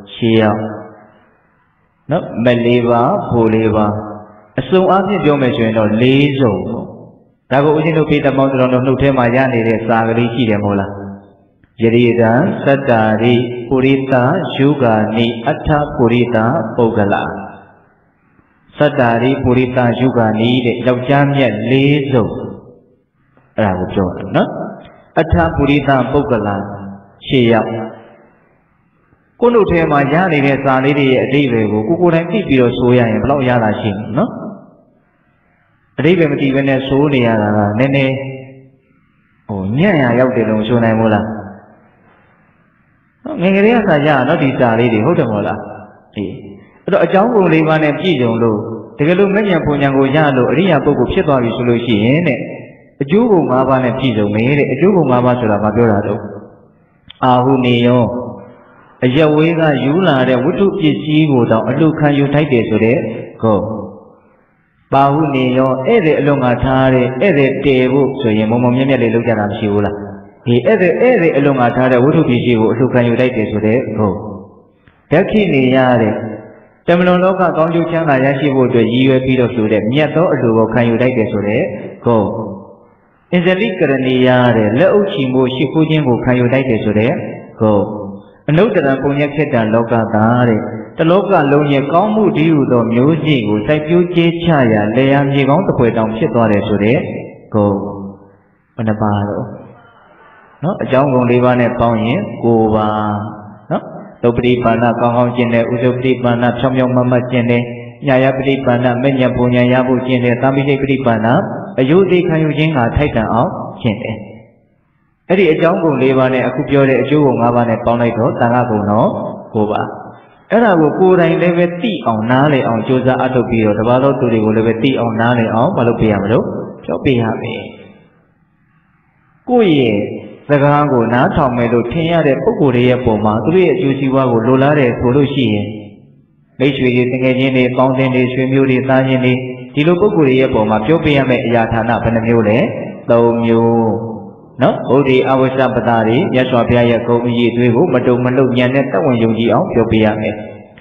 Chia nó mẹ lê ba phù lê ba sung áp như mấy chuyện đó lý rồi ta có uống nước pita mong rằng nước thêm mà ra này để xa cái gì để mua là Yerida Sadari Purita Yugani Atha Purita Pogala Sadari Purita Yugani để đọc chăm nhận lý rồi là một chỗ đó Atha Purita Pogala Chia cô nụ thêm mà giá này xa này đi đi về của cô đang tiếp biểu số ya em lâu ya là gì nó đi về mà đi về này số này là nên nên ồ nhẹ nhàng giao tiền đồng số này mua là nghe cái đấy là giá nó đi xa đi thì hốt được mua là thì đó cháu cùng đi vào em chỉ dùng luôn thì cái lúc mấy nhà phụ nhà ngồi nhà luôn đi nhà cô cũng biết bao nhiêu số lượng gì này chú cùng mà bạn em chỉ dùng mấy đấy chú cùng mà bạn số là bao nhiêu là đâu à hôm nay yo giờ với cái du là để vứt thuốc gì gì của đó lúc khai du thấy để rồi đấy cô bao nhiêu yo ấy để lúc mà thà đấy ấy để để vụ rồi em mong mong nhớ nhớ để lúc ra làm siêu là thì ấy để ấy để lúc mà thà để vứt thuốc gì gì của lúc khai du thấy để rồi đấy cô thế khi này ya đấy trong lòng nó có con chú chẳng là giá trị vụ rồi gì vậy khi đó rồi đấy nhớ đó lúc khai du thấy để rồi đấy cô in giờ lịch cái này ya đấy lỡ chỉ mua chỉ phụ nhân của khai du thấy để rồi đấy cô nấu từ đó cũng nhắc đến là loka ta đấy, từ loka lâu nhẹ có mu đi u đó nhiều gì cũng sai phiếu chế cha ya, lấy ăn gì cũng tập đồng chết toa đấy rồi đấy, cô, anh ba rồi, nó trong công ty ban này bao nhiêu, cô ba, nó, tôi đi ban nào con không trên này, tôi đi ban nào trong nhóm mama trên này, nhà nhà đi ban nào mấy nhà phụ nhà nhà phụ trên này, ta mới đi ban nào, ở dưới đi khai yêu chính là thấy rằng áo trên này. Cái gì cháu cùng đi vào này, akuပြောđể chú cùng vào này, bao này đó, ta ngã cùng nó, cô bà. Cái nào của cô đây lấy về tí ông ná này, ông chú ra ở đâu rồi, đó bao lâu tôi đi lấy về tí ông ná này, ông bao lâu bia mà đâu, cháu bia mà. Cô gì, cái hàng của ná thòng này rồi thiên nhà để bốc của đây bộ mà, tôi biết chú sĩ qua của lô lá để phố đôi xì. Mấy chuyện gì tiếng nghe này, con tên này, chuyện miêu này, ta này, thì lúc bốc của đây bộ mà, cháu bia mẹ nhà thằng nào phải làm miêu đấy, đâu miêu. nó ưu đi avasapatari nhớ xóa bia câu gì tôi cũng mà đâu mà lâu nhà nên tác quan dùng gì áo cho bia này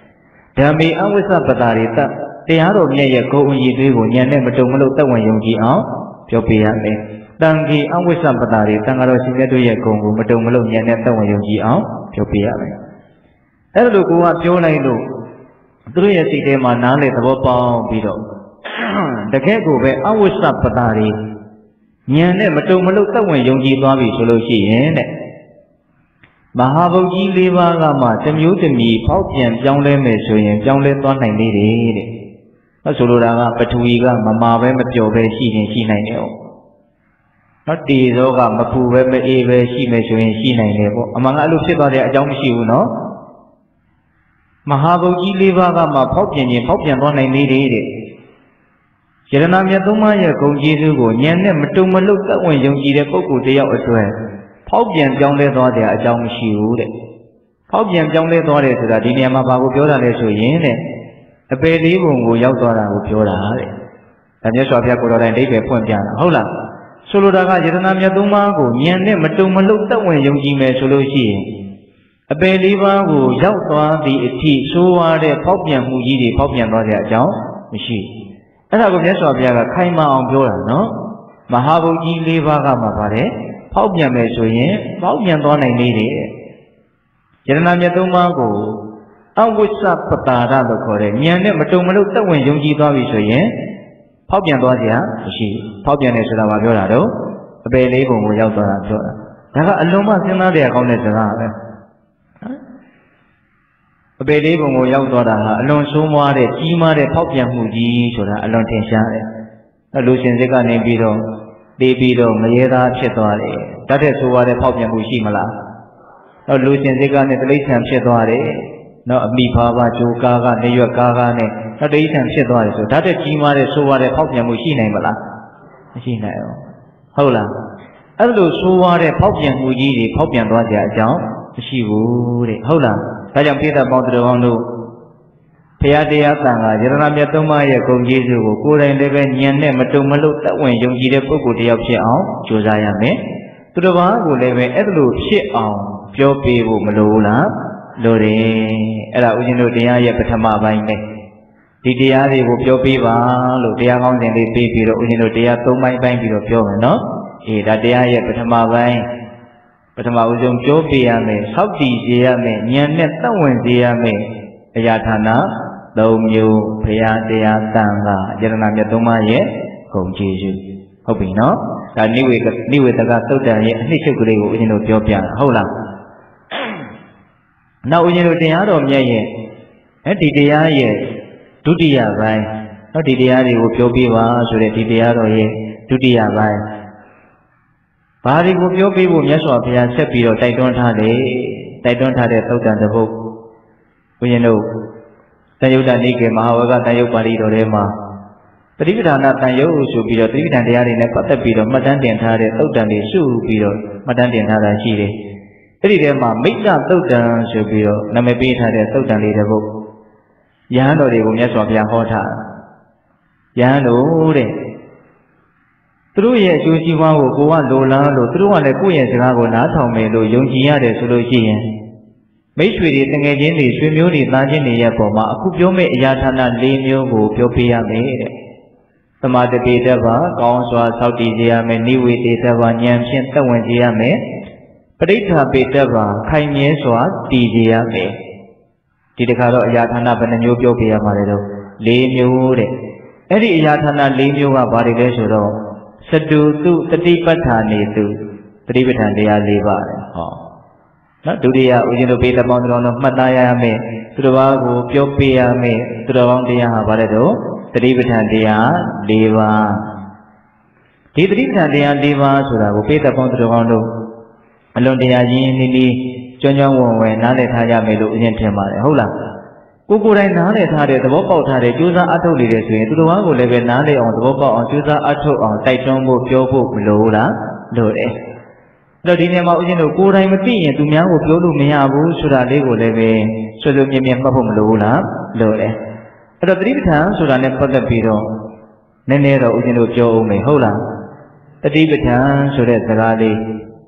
thì mình avasapatari ta thì há rồi nhà câu gì tôi cũng nhà nên mà đâu mà lâu tác quan dùng gì áo cho bia này đang khi avasapatari tăng rồi xin tôi nhà câu mà đâu mà lâu nhà nên tác quan dùng gì áo cho bia nàyအဲ့လိုကိုကပြောလိုက်လို့သူတို့ရဲ့စိတ်ထဲမှာနားလေသဘောပေါက်ပြီးတော့တကယ်ကိုပဲအဝိစ္စပတာတွေဉာဏ်နဲ့မတုံမလို့သက်ဝင်ယုံကြည်သွားပြီဆိုလို့ရှိရင်တဲ့မဟာဗုဒ္ဓကြီးလေးပါးကမှတစ်မျိုးတစ်မီဖောက်ပြန်ပြောင်းလဲမယ်ဆိုရင်ပြောင်းလဲသွားနိုင်သေးတယ်တဲ့။ဟုတ်ဆိုလိုတာကပထဝီကမမာပဲမပျော်ပဲရှိရင်ရှိနိုင်တယ်။နော်တေဇောကမပူပဲမအေးပဲရှိမယ်ဆိုရင်ရှိနိုင်တယ်ပေါ့။အမှန်ကအဲ့လိုဖြစ်သွားတဲ့အကြောင်းမရှိဘူးနော်။မဟာဗုဒ္ဓကြီးလေးပါးကမှဖောက်ပြန်ရင်ဖောက်ပြန်သွားနိုင်သေးတယ်တဲ့။ယရနာမြတ်သုံးပါးရဲ့ဂုဏ်ကျေးဇူးကိုဉာဏ်နဲ့မတုံမလို့သက်ဝင်ယုံကြည်တဲ့ပုဂ္ဂိုလ်တစ်ယောက်အတွက်ဖောက်ပြန်ပြောင်းလဲသွားတဲ့အကြောင်းမရှိဘူးတဲ့။ဖောက်ပြန်ပြောင်းလဲသွားတယ်ဆိုတာဒီနေရာမှာဘာကိုပြောတာလဲဆိုရင်တဲ့အပေလေးပုံကိုရောက်သွားတာကိုပြောတာတဲ့။ဒါမြတ်စွာဘုရားကိုယ်တော်တိုင်အဓိပ္ပာယ်ဖွင့်ပြတာဟုတ်လား။ဆိုလိုတာကယရနာမြတ်သုံးပါးကိုဉာဏ်နဲ့မတုံမလို့သက်ဝင်ယုံကြည်မယ်ဆိုလို့ရှိရင်အပေလေးပါးကိုရောက်သွားသည့်အထိဆိုးဝါးတဲ့ဖောက်ပြန်မှုကြီးတွေဖောက်ပြန်သွားတဲ့အကြောင်းမရှိဘူး။အဲ့ဒါကိုမြတ်စွာဘုရားကခိုင်မာအောင်ပြောတာနော်မဟာဗုဒ္ဓကြီးလေးပါးကမှပါတယ်ဖောက်ပြန်မယ်ဆိုရင်ဖောက်ပြန်သွားနိုင်နေတယ်ယရနာမြတ်သုံးပါးကိုအဝိစ္စပတာရလို့ခေါ်တယ်ဉာဏ်နဲ့မတုံမလို့သက်ဝင်ယုံကြည်သွားပြီဆိုရင်ဖောက်ပြန်သွားစရာမရှိဖောက်ပြန်တယ်ဆိုတာကပြောတာတော့အပေလေးပုံကိုရောက်သွားတာပြောတာဒါကအလုံးမစဉ်းစားတဲ့အကောင်းတဲ့စကားပဲအပေလေးပုံကိုရောက်သွားတာဟာအလွန်ဆိုးမွားတဲ့ကြီးမားတဲ့ဖောက်ပြန်မှုကြီးဆိုတာအလွန်ထင်ရှားတယ်။လူရှင်စိတ်ကနေပြီးတော့တေးပြီးတော့မရေသားဖြစ်သွားတယ်။တတ်တဲ့ဆိုးဝါးတဲ့ဖောက်ပြန်မှုရှိမလား။တော့လူရှင်စိတ်ကနေတိရစ္ဆာန်ဖြစ်သွားတယ်။နော်အမိဖာပါဂျိုကားကနေရွက်ကားကားနဲ့တော့တိရစ္ဆာန်ဖြစ်သွားတယ်ဆိုတတ်တဲ့ကြီးမားတဲ့ဆိုးဝါးတဲ့ဖောက်ပြန်မှုရှိနိုင်မလား။မရှိနိုင်ဘူး။ဟုတ်လား။အဲ့လိုဆိုးဝါးတဲ့ဖောက်ပြန်မှုကြီးတွေဖောက်ပြန်သွားကြအကြောင်းမရှိဘူးတဲ့။ဟုတ်လား။ဒါကြောင့်ပိဋကပေါင်းတော်ကောင်းတို့ဘုရားတရားသံဃာယရဏမြတ်သုံးပါးရဲ့ဂုဏ်ကျေးဇူးကိုကိုယ်တိုင်လည်းပဲဉာဏ်နဲ့မတုံမလို့သက်ဝင်ယုံကြည်တဲ့ပုဂ္ဂိုလ်တစ်ယောက်ဖြစ်အောင်ကြိုးစားရမယ်။သူတစ်ပါးကိုလည်းပဲအဲ့လိုဖြစ်အောင်ပြောပေးဖို့မလိုဘူးလားလိုတယ်အဲ့ဒါဦးဇင်းတို့တရားရဲ့ပထမပိုင်းပဲဒီတရားတွေကိုပြောပြပါလို့တရားကောင်းစဉ်လေးပြီးပြီးတော့ဦးဇင်းတို့တရားသုံးပိုင်းပိုင်းပြီးတော့ပြောမယ်နော်အေးဒါတရားရဲ့ပထမပိုင်းပထမဦးဆုံးပြောပြရမယ်ဆောက်တည်စေရမယ်ဉာဏ်နဲ့သက်ဝင်စေရမယ်အရာဌာနသုံးမျိုးဘုရားတရားတန်ခါယတနာမြတ်သုံးပါးရဲ့ဂုဏ်ကျေးဇူးဟုတ်ပြီနော်ဒါနိဝေနိဝေတကသုတ်တံရဲ့အနှစ်ချုပ်ကလေးကိုဦးဇင်းတို့ပြောပြတာဟုတ်လားနောက်ဦးဇင်းတို့တရားတော်မြတ်ရဲ့အဲဒီတရားရဲ့ဒုတိယပိုင်းနော်ဒီတရားတွေကိုပြောပြပါဆိုတဲ့ဒီတရားတော်ရဲ့ဒုတိယပိုင်းဘာတွေကိုပြောပြဖို့မြတ်စွာဘုရားဆက်ပြီးတော့တိုက်တွန်းထားတယ်တိုက်တွန်းထားတဲ့သုတ်တံတစ်ပုဒ်ဦးဇင်းတို့တန်ယုတ်တနိကေမဟာဝကတန်ယုတ်ပါဠိတော်ထဲမှာပฏิပဒါနာတန်ယုတ်ဆိုပြီးတော့ပฏิပဒံတရားတွေနဲ့ပတ်သက်ပြီးတော့မှတ်တမ်းတင်ထားတဲ့သုတ်တံတွေစုပြီးတော့မှတ်တမ်းတင်ထားတာရှိတယ်အဲ့ဒီထဲမှာမိစ္ဆသုတ်တံဆိုပြီးတော့နာမည်ပေးထားတဲ့သုတ်တံလေးတစ်ပုဒ်ယဟန်တော်တွေကိုမြတ်စွာဘုရားဟောထားယဟန်တို့တဲ့သူတို့ရဲ့အကျိုးစီးပွားကိုကိုကလိုလားလို့သူတို့ကလည်းကိုယ့်ရဲ့စကားကိုနားထောင်မယ်လို့ယုံကြည်ရတယ်ဆိုလို့ရှိရင်မိတ်ဆွေတွေတငယ်ချင်းတွေဆွေမျိုးတွေသားချင်းတွေရဲ့ပုံမှာအခုပြောမယ့်အရာဌာန၄မျိုးကိုပြောပြရမယ်တဲ့သမာဓိပေတ္တဘာကောင်းစွာဆောက်တည်စေရမယ်နိဝေတေတ္တဘာဉာဏ်ဖြင့်သက်ဝင်စေရမယ်ပဋိဋ္ဌာပေတ္တဘာခိုင်မြဲစွာတည်စေရမယ်ဒီတခါတော့အရာဌာနဘယ်နှမျိုးပြောပြရမှာလဲတော့၄မျိုးတဲ့အဲ့ဒီအရာဌာန၄မျိုးကဘာတွေလဲဆိုတော့စတုတုတတိပဋ္ဌာနေတုတတိပဋ္ဌာန်တရား၄ပါးတဲ့ဟောနော်ဒုတိယဦးဇင်းတို့ပေတပေါင်းတော်တော်မှတ်သားရမယ်သူတော်ဘာကိုပြောပြရမယ်သူတော်ပေါင်းတရားဟာဘာလဲတော့တတိပဋ္ဌာန်တရား၄ပါးဒီတတိပဋ္ဌာန်တရား၄ပါးဆိုတာကိုပေတပေါင်းသူတော်ကောင်းတို့အလွန်တရာရင်းနှီးနှီးကျွမ်းကျွမ်းဝင်ဝင်နားလည်ထားကြမယ်လို့ဦးဇင်းထင်ပါတယ်ဟုတ်လားကိုကိုယ်တိုင်နားလည်ထားတဲ့သဘောပေါက်ထားတဲ့ကြိုးစားအထုတ်နေတယ်ဆိုရင်သူတော်ဘာကိုလည်းပဲနားလည်အောင်သဘောပေါက်အောင်ကြိုးစားအထုတ်အောင်တိုက်တွန်းဖို့ပြောဖို့မလိုလားလိုတယ်အဲ့တော့ဒီနေရာမှာဦးဇင်းတို့ကိုယ်တိုင်မသိရင်သူများကိုပြောလို့မရဘူးဆိုတာလေးကိုလည်းပဲဆွေဆွေမြဲမြဲမှတ်ဖို့မလိုဘူးလားလိုတယ်အဲ့တော့တတိပဋ္ဌာန်ဆိုတာနဲ့ပတ်သက်ပြီးတော့နည်းနည်းတော့ဦးဇင်းတို့ပြောအောင်မယ်ဟုတ်လားတတိပဋ္ဌာန်ဆိုတဲ့စကားလေး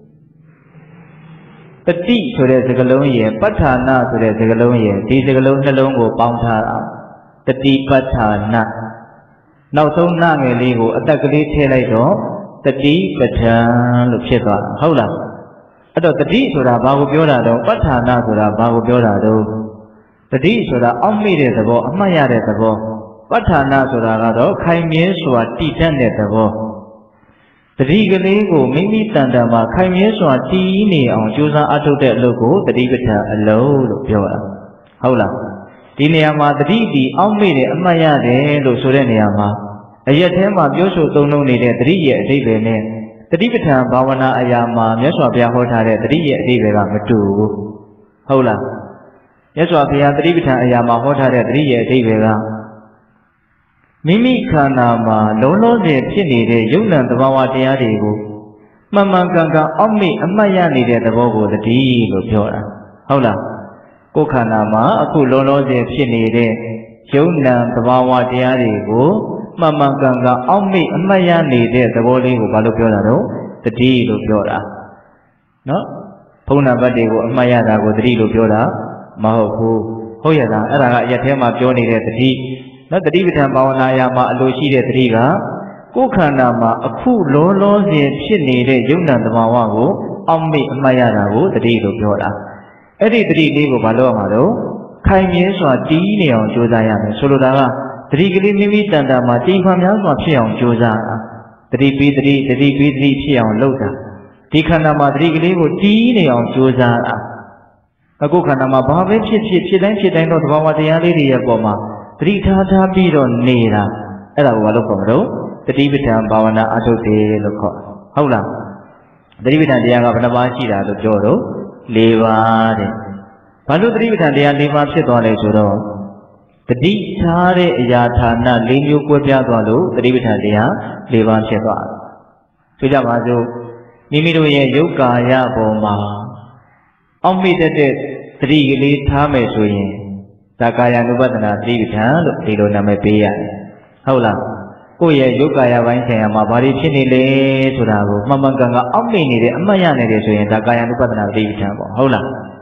တတိဆိုတဲ့စကားလုံးရဲ့ပဋ္ဌာနာဆိုတဲ့စကားလုံးရဲ့ဒီစကားလုံးနှလုံးကိုပေါင်းထားတာတတိပဋ္ဌာနာနောက်ဆုံးနာငယ်လေးကိုအတက်ကလေးထည့်လိုက်တော့တတိပဋ္ဌာန်လို့ဖြစ်သွားတာဟုတ်လားအဲ့တော့တတိဆိုတာဘာကိုပြောတာတော့ပဋ္ဌာနာဆိုတာဘာကိုပြောတာတော့တတိဆိုတာအောက်မေ့တဲ့သဘောအမှတ်ရတဲ့သဘောပဋ္ဌာနာဆိုတာကတော့ခိုင်မြဲစွာတည်တတ်တဲ့သဘောတတိကလေးကိုမိမိတန်တန်မှာခိုင်မြဲစွာတည်နေအောင်ကြိုးစားအထုတ်တဲ့အလုပ်ကိုတတိပဋ္ဌာန်အလုပ်လို့ပြောတာဟုတ်လားဒီနေရာမှာတတိတီအောက်မေ့တဲ့အမှတ်ရတယ်လို့ဆိုတဲ့နေရာမှာအရက်ထဲမှာပြောဆိုသုံးလုံးနေတဲ့တတိရဲ့အဓိပ္ပာယ်နဲ့တတိပဋ္ဌာန်ဘာဝနာအရာမှာမြတ်စွာဘုရားဟောထားတဲ့တတိရဲ့အဓိပ္ပာယ်ကမတူဘူးဟုတ်လားမြတ်စွာဘုရားတတိပဋ္ဌာန်အရာမှာဟောထားတဲ့တတိရဲ့အဓိပ္ပာယ်ကမိမိခန္ဓာမှာလုံးလုံးစင်ဖြစ်နေတဲ့ယုံနံသဘာဝတရားတွေကိုမှန်မှန်ကန်ကန်အောက်မေ့အမှတ်ရနေတဲ့သဘောကိုတတိလို့ပြောတာဟုတ်လားကိုယ်ခန္ဓာမှာအခုလုံးလုံးစင်ဖြစ်နေတဲ့ယုံနံသဘာဝတရားတွေကိုမှန်မှန်ကန်ကန်အောက်မေ့အမှတ်ရနေတဲ့သဘောလေးကိုဘာလို့ပြောတာတော့တတိလို့ပြောတာနော်ဘုံနာဘတ်တွေကိုအမှတ်ရတာကိုတတိလို့ပြောတာမဟုတ်ဘူးဟုတ်ရလားအဲ့ဒါကအရက်ထဲမှာပြောနေတဲ့တတိနော်တတိပဋ္ဌာန်ဘာဝနာယာမှာအလိုရှိတဲ့တတိကကိုယ်ခန္ဓာမှာအခုလုံးလုံးစင်ဖြစ်နေတဲ့ယုံနံသဘာဝကိုအောက်မေ့အမှတ်ရတာကိုတတိလို့ပြောတာအဲ့ဒီတတိလေးကိုဘာလို့ရမှာတော့ခိုင်မြဲစွာတည်နေအောင်ကြိုးစားရမယ်ဆိုလိုတာကတတိကလေးမိမိတန်တာမှာတည်ခွန်များစွာဖြစ်အောင်ကြိုးစားတာတတိပြီးတတိတတိပြီးတတိဖြစ်အောင်လုပ်တာဒီခန္ဓာမှာတတိကလေးကိုတည်နေအောင်ကြိုးစားတာအခုခန္ဓာမှာဘာပဲဖြစ်ဖြစ်ဖြစ်တိုင်းဖြစ်တိုင်းတော့သဘာဝတရားလေးတွေရဲ့ပုံမှာတတိထားထားပြီးတော့နေတာအဲ့ဒါကိုဘာလို့ခေါ်မလို့တတိပဋ္ဌာန်ဘာဝနာအထုတ်တယ်လို့ခေါ်ဟုတ်လားတတိပဋ္ဌာန်တရားကဘယ်နှပါးရှိတာလို့ပြောတော့၄ပါးတဲ့ဘာလို့တတိပဋ္ဌာန်တရား၄ပါးဖြစ်သွားလဲဆိုတော့တတိထားတဲ့အရာဌာန၄မျိုးကွဲပြားသွားလို့တတိပဋ္ဌာန်တရား၄ပါးဖြစ်သွားတယ်ဆိုကြပါစို့မိမိတို့ရဲ့ယုတ်ကာယပေါ်မှာအောက်မေ့တတ်တဲ့တတိကလေးထားမယ်ဆိုရင်ဒါကာယ ानु ပဒနာတတိပဋ္ဌာန်လို့ဒီလိုနာမည်ပေးရတယ်ဟုတ်လားကိုယ့်ရဲ့ယုတ်ကာယပိုင်းဆိုင်ရာမှာဘာတွေဖြစ်နေလဲဆိုတာကိုမှန်မှန်ကန်ကန်အောက်မေ့နေတယ်အမှတ်ရနေတယ်ဆိုရင်ဒါကာယ ानु ပဒနာတတိပဋ္ဌာန်ပေါ့ဟုတ်လား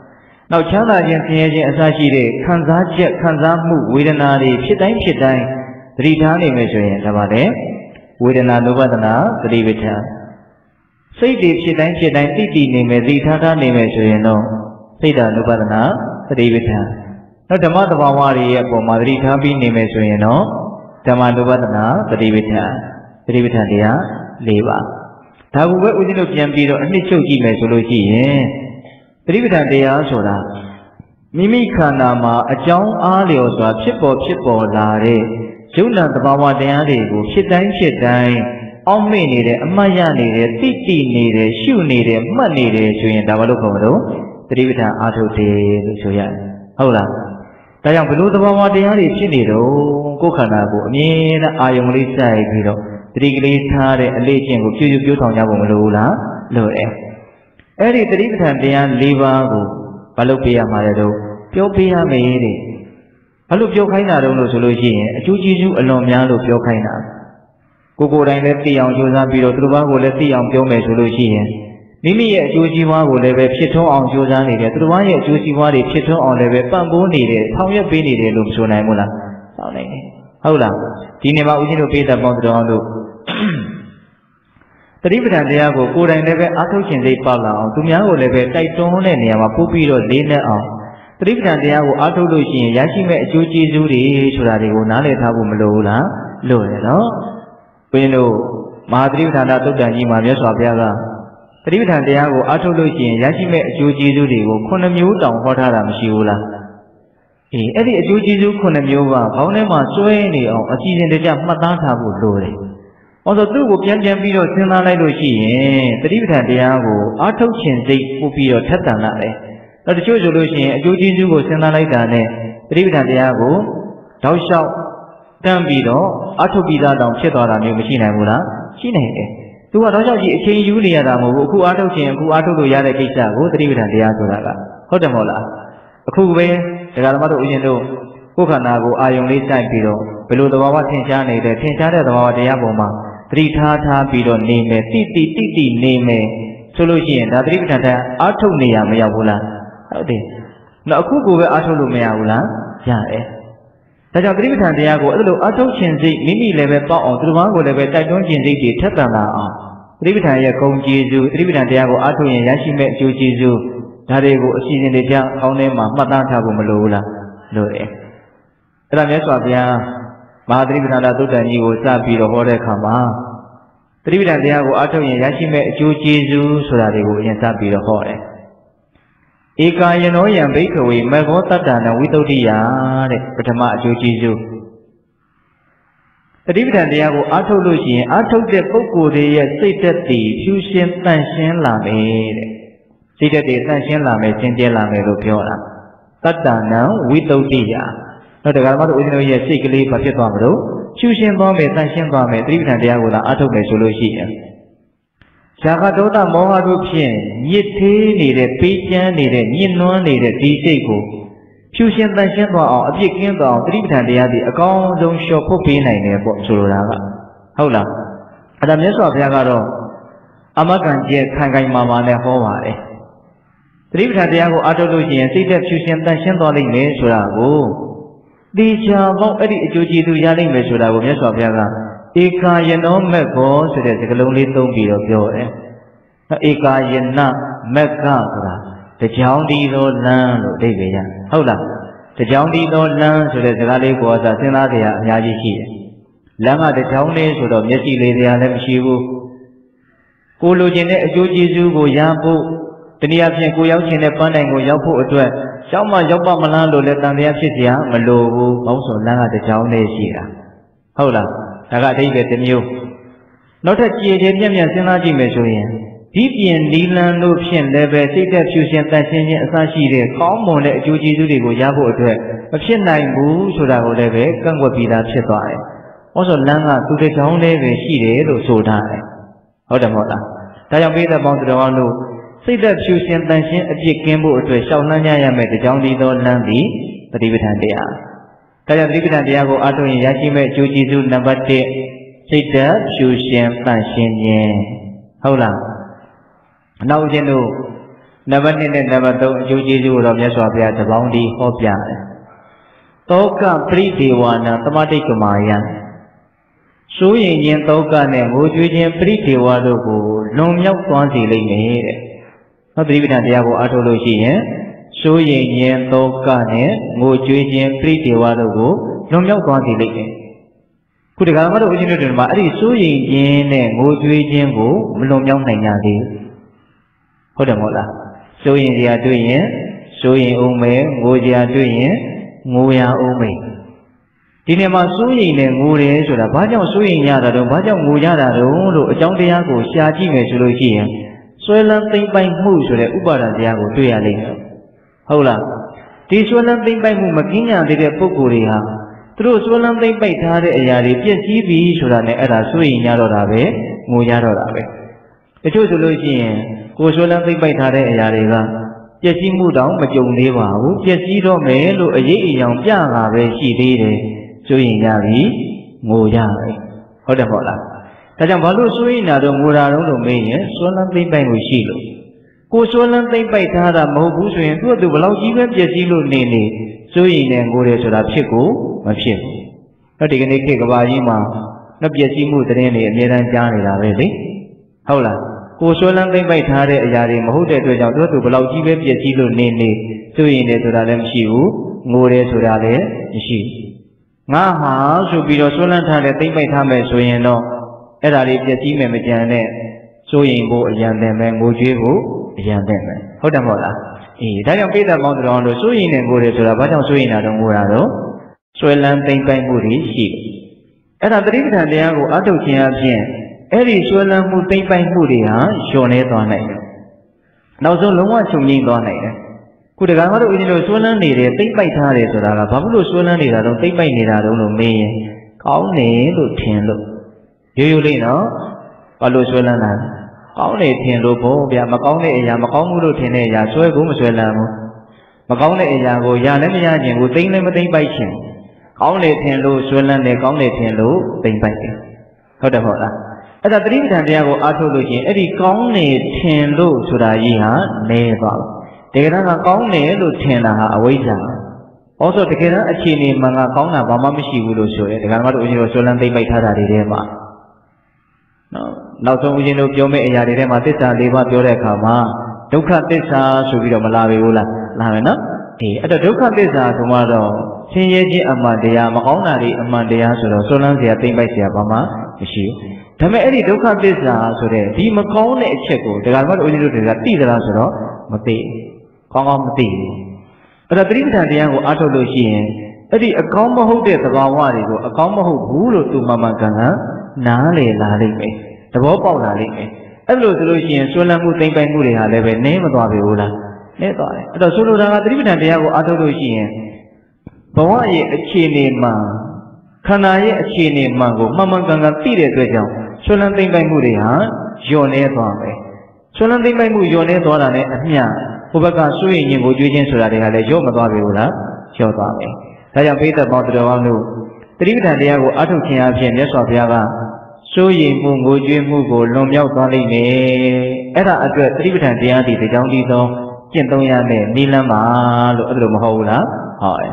နောက်ချမ်းသာခြင်းဆင်းရဲခြင်းအစရှိတဲ့ခံစားချက်ခံစားမှုဝေဒနာတွေဖြစ်တိုင်းဖြစ်တိုင်းသတိထားနိုင်မယ်ဆိုရင်ဒါပါလေဝေဒနာနုပဒနာသတိပဋ္ဌာန်စိတ်တွေဖြစ်တိုင်းဖြစ်တိုင်းသိတည်နေမယ်သိထားထားနေမယ်ဆိုရင်တော့စိတ်ဓာနုပဒနာသတိပဋ္ဌာန်နောက်ဓမ္မသဘာဝတွေရဲ့အပေါ်မှာသတိထားပြီးနေမယ်ဆိုရင်တော့ဓမ္မနုပဒနာသတိပဋ္ဌာန်သတိပဋ္ဌာန်တရား၄ပါးဒါကိုပဲဦးဇင်းတို့ပြန်ပြီးတော့အနှစ်ချုပ်ကြည့်မယ်ဆိုလို့ရှိရင်သတိပဋ္ဌာန်တရားဆိုတာမိမိခန္ဓာမှာအကြောင်းအားလျော်စွာဖြစ်ပေါ်ဖြစ်ပေါ်လာတဲ့ယုံနာသဘာဝတရားတွေကိုဖြစ်တိုင်းဖြစ်တိုင်းအောက်မေ့နေတယ်အမှတ်ရနေတယ်သိတည်နေတယ်ရှုနေတယ်မှတ်နေတယ်ဆိုရင်ဒါဘာလို့ခေါ်မလို့သတိပဋ္ဌာန်အားထုတ်တယ်လို့ဆိုရတယ်ဟုတ်လားဒါကြောင့်ဘလို့သဘာဝတရားတွေဖြစ်နေတော့ကိုယ်ခန္ဓာကိုအမြဲတမ်းအာယုံလေးစိုက်ပြီးတော့သတိကလေးထားတဲ့အလေးချင်းကိုပြည့်ပြည့်ထောင်ကြဖို့မလိုဘူးလားလိုတယ်အဲ့ဒီသတိပဋ္ဌာန်တရား၄ပါးကိုဘာလို့ပြရမှာလဲတော့ပြောပြရမယ်တဲ့ဘာလို့ပြောခိုင်းတာတုံးလို့ဆိုလို့ရှိရင်အကျိုးကျေးဇူးအလွန်များလို့ပြောခိုင်းတာကိုကိုယ်တိုင်လည်းသိအောင်ကြိုးစားပြီးတော့သူတို့ဘာကိုလည်းသိအောင်ပြောမယ်ဆိုလို့ရှိရင်မိမိရဲ့အကျိုးစီးပွားကိုလည်းပဲဖြစ်ထွန်းအောင်ကြိုးစားနေတယ်သူတို့ဘာရဲ့အကျိုးစီးပွားတွေဖြစ်ထွန်းအောင်လည်းပဲပံ့ပိုးနေတယ်ဆောင်ရွက်ပေးနေတယ်လို့ဆိုနိုင်မို့လားဆောင်နိုင်တယ်ဟုတ်လားဒီနေ့မှာဦးဇင်းတို့ပေးတဲ့ပေါင်းတော်အောင်လို့သတိပဋ္ဌာန်တရားကိုကိုယ်တိုင်လည်းပဲအားထုတ်ခြင်းစိတ်ပေါက်လာအောင်သူများကိုလည်းပဲတိုက်တွန်းတဲ့နေရာမှာပို့ပြီးတော့လေးနဲ့အောင်သတိပဋ္ဌာန်တရားကိုအားထုတ်လို့ရှိရင်ရရှိမဲ့အကျိုးကျေးဇူးတွေဆိုတာတွေကိုနားလည်ထားဖို့မလိုဘူးလားလိုတယ်နော်ဘုရင်တို့မဟာသတိပဋ္ဌာန်သုတ်တန်ကြီးမှာမြတ်စွာဘုရားကသတိပဋ္ဌာန်တရားကိုအားထုတ်လို့ရှိရင်ရရှိမဲ့အကျိုးကျေးဇူးတွေကိုခုနှစ်မျိုးတောင်ဟောထားတာမရှိဘူးလားအေးအဲ့ဒီအကျိုးကျေးဇူးခုနှစ်မျိုးကဘောင်းထဲမှာစွဲနေအောင်အစီအစဉ်တကျမှတ်သားထားဖို့လိုတယ်။အော်ဆိုသူ့ကိုပြန်ပြန်ပြီးတော့စဉ်းစားလိုက်လို့ရှိရင်သတိပဋ္ဌာန်တရားကိုအားထုတ်ခြင်းစိတ်ပို့ပြီးတော့ထက်သန်လာတယ်။နောက်တချို့ဆိုလို့ရှိရင်အကျိုးကျေးဇူးကိုစဉ်းစားလိုက်တာနဲ့သတိပဋ္ဌာန်တရားကိုတောက်လျှောက်တန်းပြီးတော့အားထုတ်ပြီးသားတောင်ဖြစ်သွားတာမျိုးမရှိနိုင်ဘူးလား။ရှိနိုင်တယ်။သူကတောက်လျှောက်ကြီးအချိန်ယူနေရတာမဟုတ်ဘူး။အခုအားထုတ်ခြင်းအခုအားထုတ်လို့ရတဲ့ကိစ္စကိုသတိပဋ္ဌာန်တရားဆိုတာကဟုတ်တယ်မဟုတ်လား။အခုပဲဒကာဓမ္မတို့ဦးဇင်းတို့ကိုယ်ခန္ဓာကိုအာယုံလေးစိုက်ပြီးတော့ဘယ်လိုသဘာဝထင်ရှားနေတယ်ထင်ရှားတဲ့သဘာဝတရားပေါ်မှာသတိထားထားပြီးတော့နေမယ်တိတိတိတိနေမယ်ဆိုလို့ရှိရင်ဒါသတိပဋ္ဌာန်တရားအားထုတ်နေရမရောက်ဘူးလားဟုတ်တယ်နောက်အခုကိုပဲအားထုတ်လို့မရဘူးလားရတယ်ဒါကြောင့်သတိပဋ္ဌာန်တရားကိုအဲ့လိုအားထုတ်ခြင်းစိတ်မိမိလည်းပဲပေါက်အောင်သူတစ်ပါးကိုလည်းပဲတိုက်တွန်းခြင်းစိတ်တွေထက်သန်လာအောင်သတိပဋ္ဌာန်ရဲ့ဂုဏ်ကျေးဇူးသတိပဋ္ဌာန်တရားကိုအားထုတ်ရင်ရရှိမဲ့အကျိုးကျေးဇူးဒါတွေကိုအစီအစဉ်တွေကြောင့်အောင်းထဲမှာမှတ်သားထားဖို့မလိုဘူးလားလိုတယ်အဲ့ဒါမြတ်စွာဘုရားမဟာသတိပဋ္ဌာန်သုတ်တန်ကြီးကိုစပြီးတော့ဟောတဲ့အခါမှာသတိပဋ္ဌာန်တရားကိုအားထုတ်ရင်ရရှိမဲ့အကျိုးကျေးဇူးဆိုတာတွေကိုအရင်စပြီးတော့ဟောတယ်ဧကာယနောယံဘိက္ခဝေမေဃောတတ္တနာဝိသုဒ္ဓိယတဲ့ပထမအကျိုးကျေးဇူးသတိပဋ္ဌာန်တရားကိုအားထုတ်လို့ရှိရင်အားထုတ်တဲ့ပုဂ္ဂိုလ်တွေရဲ့စိတ်ဓာတ်တွေဖြူရှင်တန့်ရှင်းလာမယ်တဲ့စိတ်ဓာတ်တွေတန့်ရှင်းလာမယ်ရှင်းကျဲလာမယ်လို့ပြောတာတတ္တနာဝိသုဒ္ဓိယနောက်တရားဓမ္မတို့ဦးဇင်းတို့ရဲ့စိတ်ကလေးဘာဖြစ်သွားမလို့ဖြူရှင်သွားမယ်တန့်ရှင်းသွားမယ်သတိပဋ္ဌာန်တရားကိုသာအားထုတ်မယ်ဆိုလို့ရှိရင်ဇာကဒေါသမောဟတို့ဖြင့်ညစ်သေးနေတဲ့ပေးချမ်းနေတဲ့ညှဉ်းနှွမ်းနေတဲ့ဒီစိတ်ကိုဖြူရှင်တန့်ရှင်းသွားအောင်အပြစ်ကင်းသွားအောင်သတိပဋ္ဌာန်တရားဒီအကောင်းဆုံးလျှော်ဖို့ပေးနိုင်တယ်ပေါ့ဆိုလိုတာကဟုတ်လားအဲ့ဒါမြတ်စွာဘုရားကတော့အမဂ္ဂံကျဲခံခိုင်မာမာနဲ့ဟောပါတယ်သတိပဋ္ဌာန်တရားကိုအားထုတ်လို့ရှိရင်စိတ်သက်ဖြူရှင်တန့်ရှင်းသွားလိမ့်မယ်ဆိုတာကိုတေချာပေါင်းအဲ့ဒီအကျိုးကျေးဇူးရလိမ့်မယ်ဆိုတာကိုမြတ်စွာဘုရားကဧကာယနောမက်ကောဆိုတဲ့စကားလုံးလေးသုံးပြီးတော့ပြောတယ်။ဧကာယနမက်ကဆိုတာတကြောင်ဒီသောလမ်းလို့အဓိပ္ပာယ်ရဟုတ်လား။တကြောင်ဒီသောလမ်းဆိုတဲ့စကားလေးကိုအစားစဉ်းစားကြရအများကြီးရှိတယ်။လမ်းကတကြောင်လေးဆိုတော့မျက်စိလေးတရားလည်းမရှိဘူး။ကိုလိုချင်တဲ့အကျိုးကျေးဇူးကိုရဖို့တနည်းအားဖြင့်ကိုရောက်ချင်တဲ့ပန်းတိုင်ကိုရောက်ဖို့အတွက်ရောက်မှရောက်ပါမလားလို့လည်းတန်တရားဖြစ်เสียမလိုဘူး။ဘောင်းဆိုလမ်းကတကြောင်လေးရှိတာ။ဟုတ်လား။ဒါကအဓိပ္ပာယ်တစ်မျိုးနောက်ထပ်ကြည်ကြည်ပြန့်ပြန့်စဉ်းစားကြည့်မယ်ဆိုရင်ဒီပြင်နီလန်တို့ဖြင့်လည်းပဲစိတ်သက်ဖြူရှင်တန့်ရှင်းခြင်းအစရှိတဲ့ကောင်းမွန်တဲ့အကျိုးကျေးဇူးတွေကိုရဖို့အတွက်မဖြစ်နိုင်ဘူးဆိုတာကိုလည်းပဲကန့်ကွက်ပြီးသားဖြစ်သွားတယ်။ဟောဆိုလမ်းကသူတစ်ကြောင်လေးပဲရှိတယ်လို့ဆိုထားတယ်။ဟုတ်တယ်မဟုတ်လား။ဒါကြောင့်ပိဿပေါင်းတော်တို့စိတ်သက်ဖြူရှင်တန့်ရှင်းအပြစ်ကင်းဖို့အတွက်ရှောက်နှမ်းကြရမယ်တစ်ကြောင်ဒီသောလမ်းသည်ပฏิပဋ္ဌာန်တရား။ဒါကြောင့်ပฏิပဋ္ဌာန်တရားကိုအားထုတ်ရင်ရရှိမဲ့အကျိုးကျေးဇူးနံပါတ်တစ်စိတ်သက်ဖြူရှင်တန့်ရှင်းခြင်းဟုတ်လား။နောက်ဦးဇင်းတို့ Number nine and number two, Juju of Yaswapia, the bounty of Yan. Toka pretty one, automatic Maya. So in Toka name, would you in pretty one to go, long young quantity made. Not even at the Atology, eh? So in Toka name, would you in pretty one to go, long young quantity. Could the government originate Mari so in name, would you in go, long young Nayadi? Hodamola. So in the are doing it, so in Ume, Goji are doing it, Muya Ume. Dinema Suyin and Mure, so the Bajan Suyin Yada, Bajan Muyada, the Jondiago, Shaji, Mesology, Swellan thing by Moose, the Ubara Diago, Tuyali. Hola. This Swellan thing by Mumakina, the Pukuria. Through Swellan thing by Tare Ayari, P S G V, Sudan, Era Suyin Yadorabe, Muyadorabe. The two solutions. Kusulan thing by Tare Yariga. Yes, he moved down, but you never, yes, you don't make a young Yanga, she did, so in Yari, Moyari. Hodamola. Tajamalu Suina, the Murano, Mayan, Solan thing by Mushilo. Kusulan thing by Tara, Mobu, and go to belong even Jessilu Nene, so in and go to the Chico, my ship. Not taking a cake of Ayima, not Jessimu, the Nene, and then Jani, really. Hola. Kusulan thing by Tare Yari, Mahude to Jado to belong even Jessilu Nene, so in it to the Lemshiu, More Surale, she. Naha should be the Solan Tare thing by Tame, so you know, Edari Jessi Memajane, so in Bo Yandem and Mojibu, Yandem. Hodamola. He doesn't pay the amount on the Suin and go to the Bajan Suina, the Murado, Solan thing by Muri, she. At a drink and they go out of Kian. Every Solan who think by Muria, shown it on it. Now so long as you need on it. Could the government with the Solan needed think by Tare to the Pablo Solan needed, don't think by Nida, don't me. Call me to Tindo. Do you know? Pablo Solan. Call me Tindo, Macone, Yamacomu, Tene, so I go Musuelamo. Macone, Yago, Yanemian, who think them a thing by him. Call me Tindo, Solan, they call me Tindo, think by him. How the hell? At the dream that they go autology, every county ten low to the Yiha, never. They get a county to ten a wager. Also, the Kera a chini manga kauna, Mamamishi will show it. The Gamma Ujo Solan they by Tara Rema. Now, so we know Jome Yarema, Tessa, Leva Yorekama, Duka Tessa, Subida Malaviula, Lavena. At the Duka Tessa tomorrow, Sinyaji Amandia, Maonari Amandia, Solan, they are think by Siabama, she. Tamari Duka Tessa, so that the Macone Checo, the Gamma Ujo to the Tira, Mate, Kong But the dream that they go autology, Eddie a combo who did the Gawari, a combo who to Mamagana, Nale Lari, the Bobo Lari. Autology and Solamu think by Muria, they were named Waviola. Never. The Sulu dream that they go autology. Bawai a chini ma, Kanaye a chini mango, Mamaganga Tire Gajam, Solan think by Muria, Jone Dwame. Solan think by Mujone Dwame, and Mia. Ubaka Sui in Mujin so that they had a job about Viola, Shotami. I have paid about the one who three that they have Atukia and yes of Yava. Sui Mungu Mugo, Lomia Dali, Era address three that they are the Jandido, Gentoya, Nilama, Lumahola, Hi.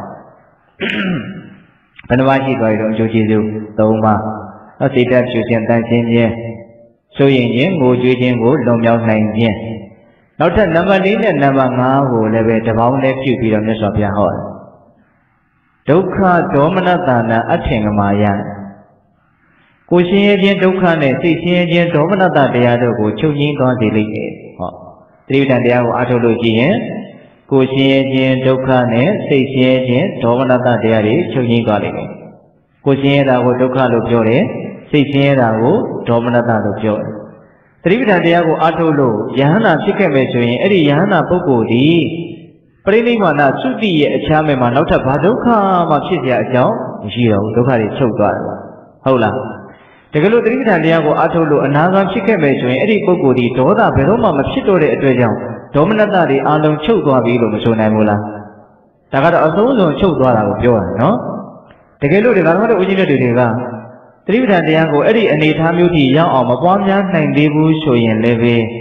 And why he got on Juju, Doma, a city that you sent dancing here. Sui in Mujin, Lomia nine. Now, the number eight and number nine will have a devout few pyramids of Yahoo. Doka Dominatana, a Chingamaya. Kushi Dokane, Sisi Dominata, the other go choking on the lake. Three than the autology, Kushi Dokane, Sisi Dominata, the other choking on it. Kushi Doka Lojore, Sisi Dominata Lojore. Three that they go Atolo, Yana chicken between Eddie Yana Bogodi. Prelimana, Sudi, a charming not a Badoka, Machisia, Gio, Dokari, Choga. Hola. The Galo three that they go Atolo, another chicken between Eddie Bogodi, Toda, Peroma, Machito, the Edwin, Dominatari, Alon Choga, Vilo, Sonamula. Tagada also Choga, no? The Galo, the Gamma originated. Three that they go Eddie and eight Hamuti, young or Mabanya, nine Debu, showing levy.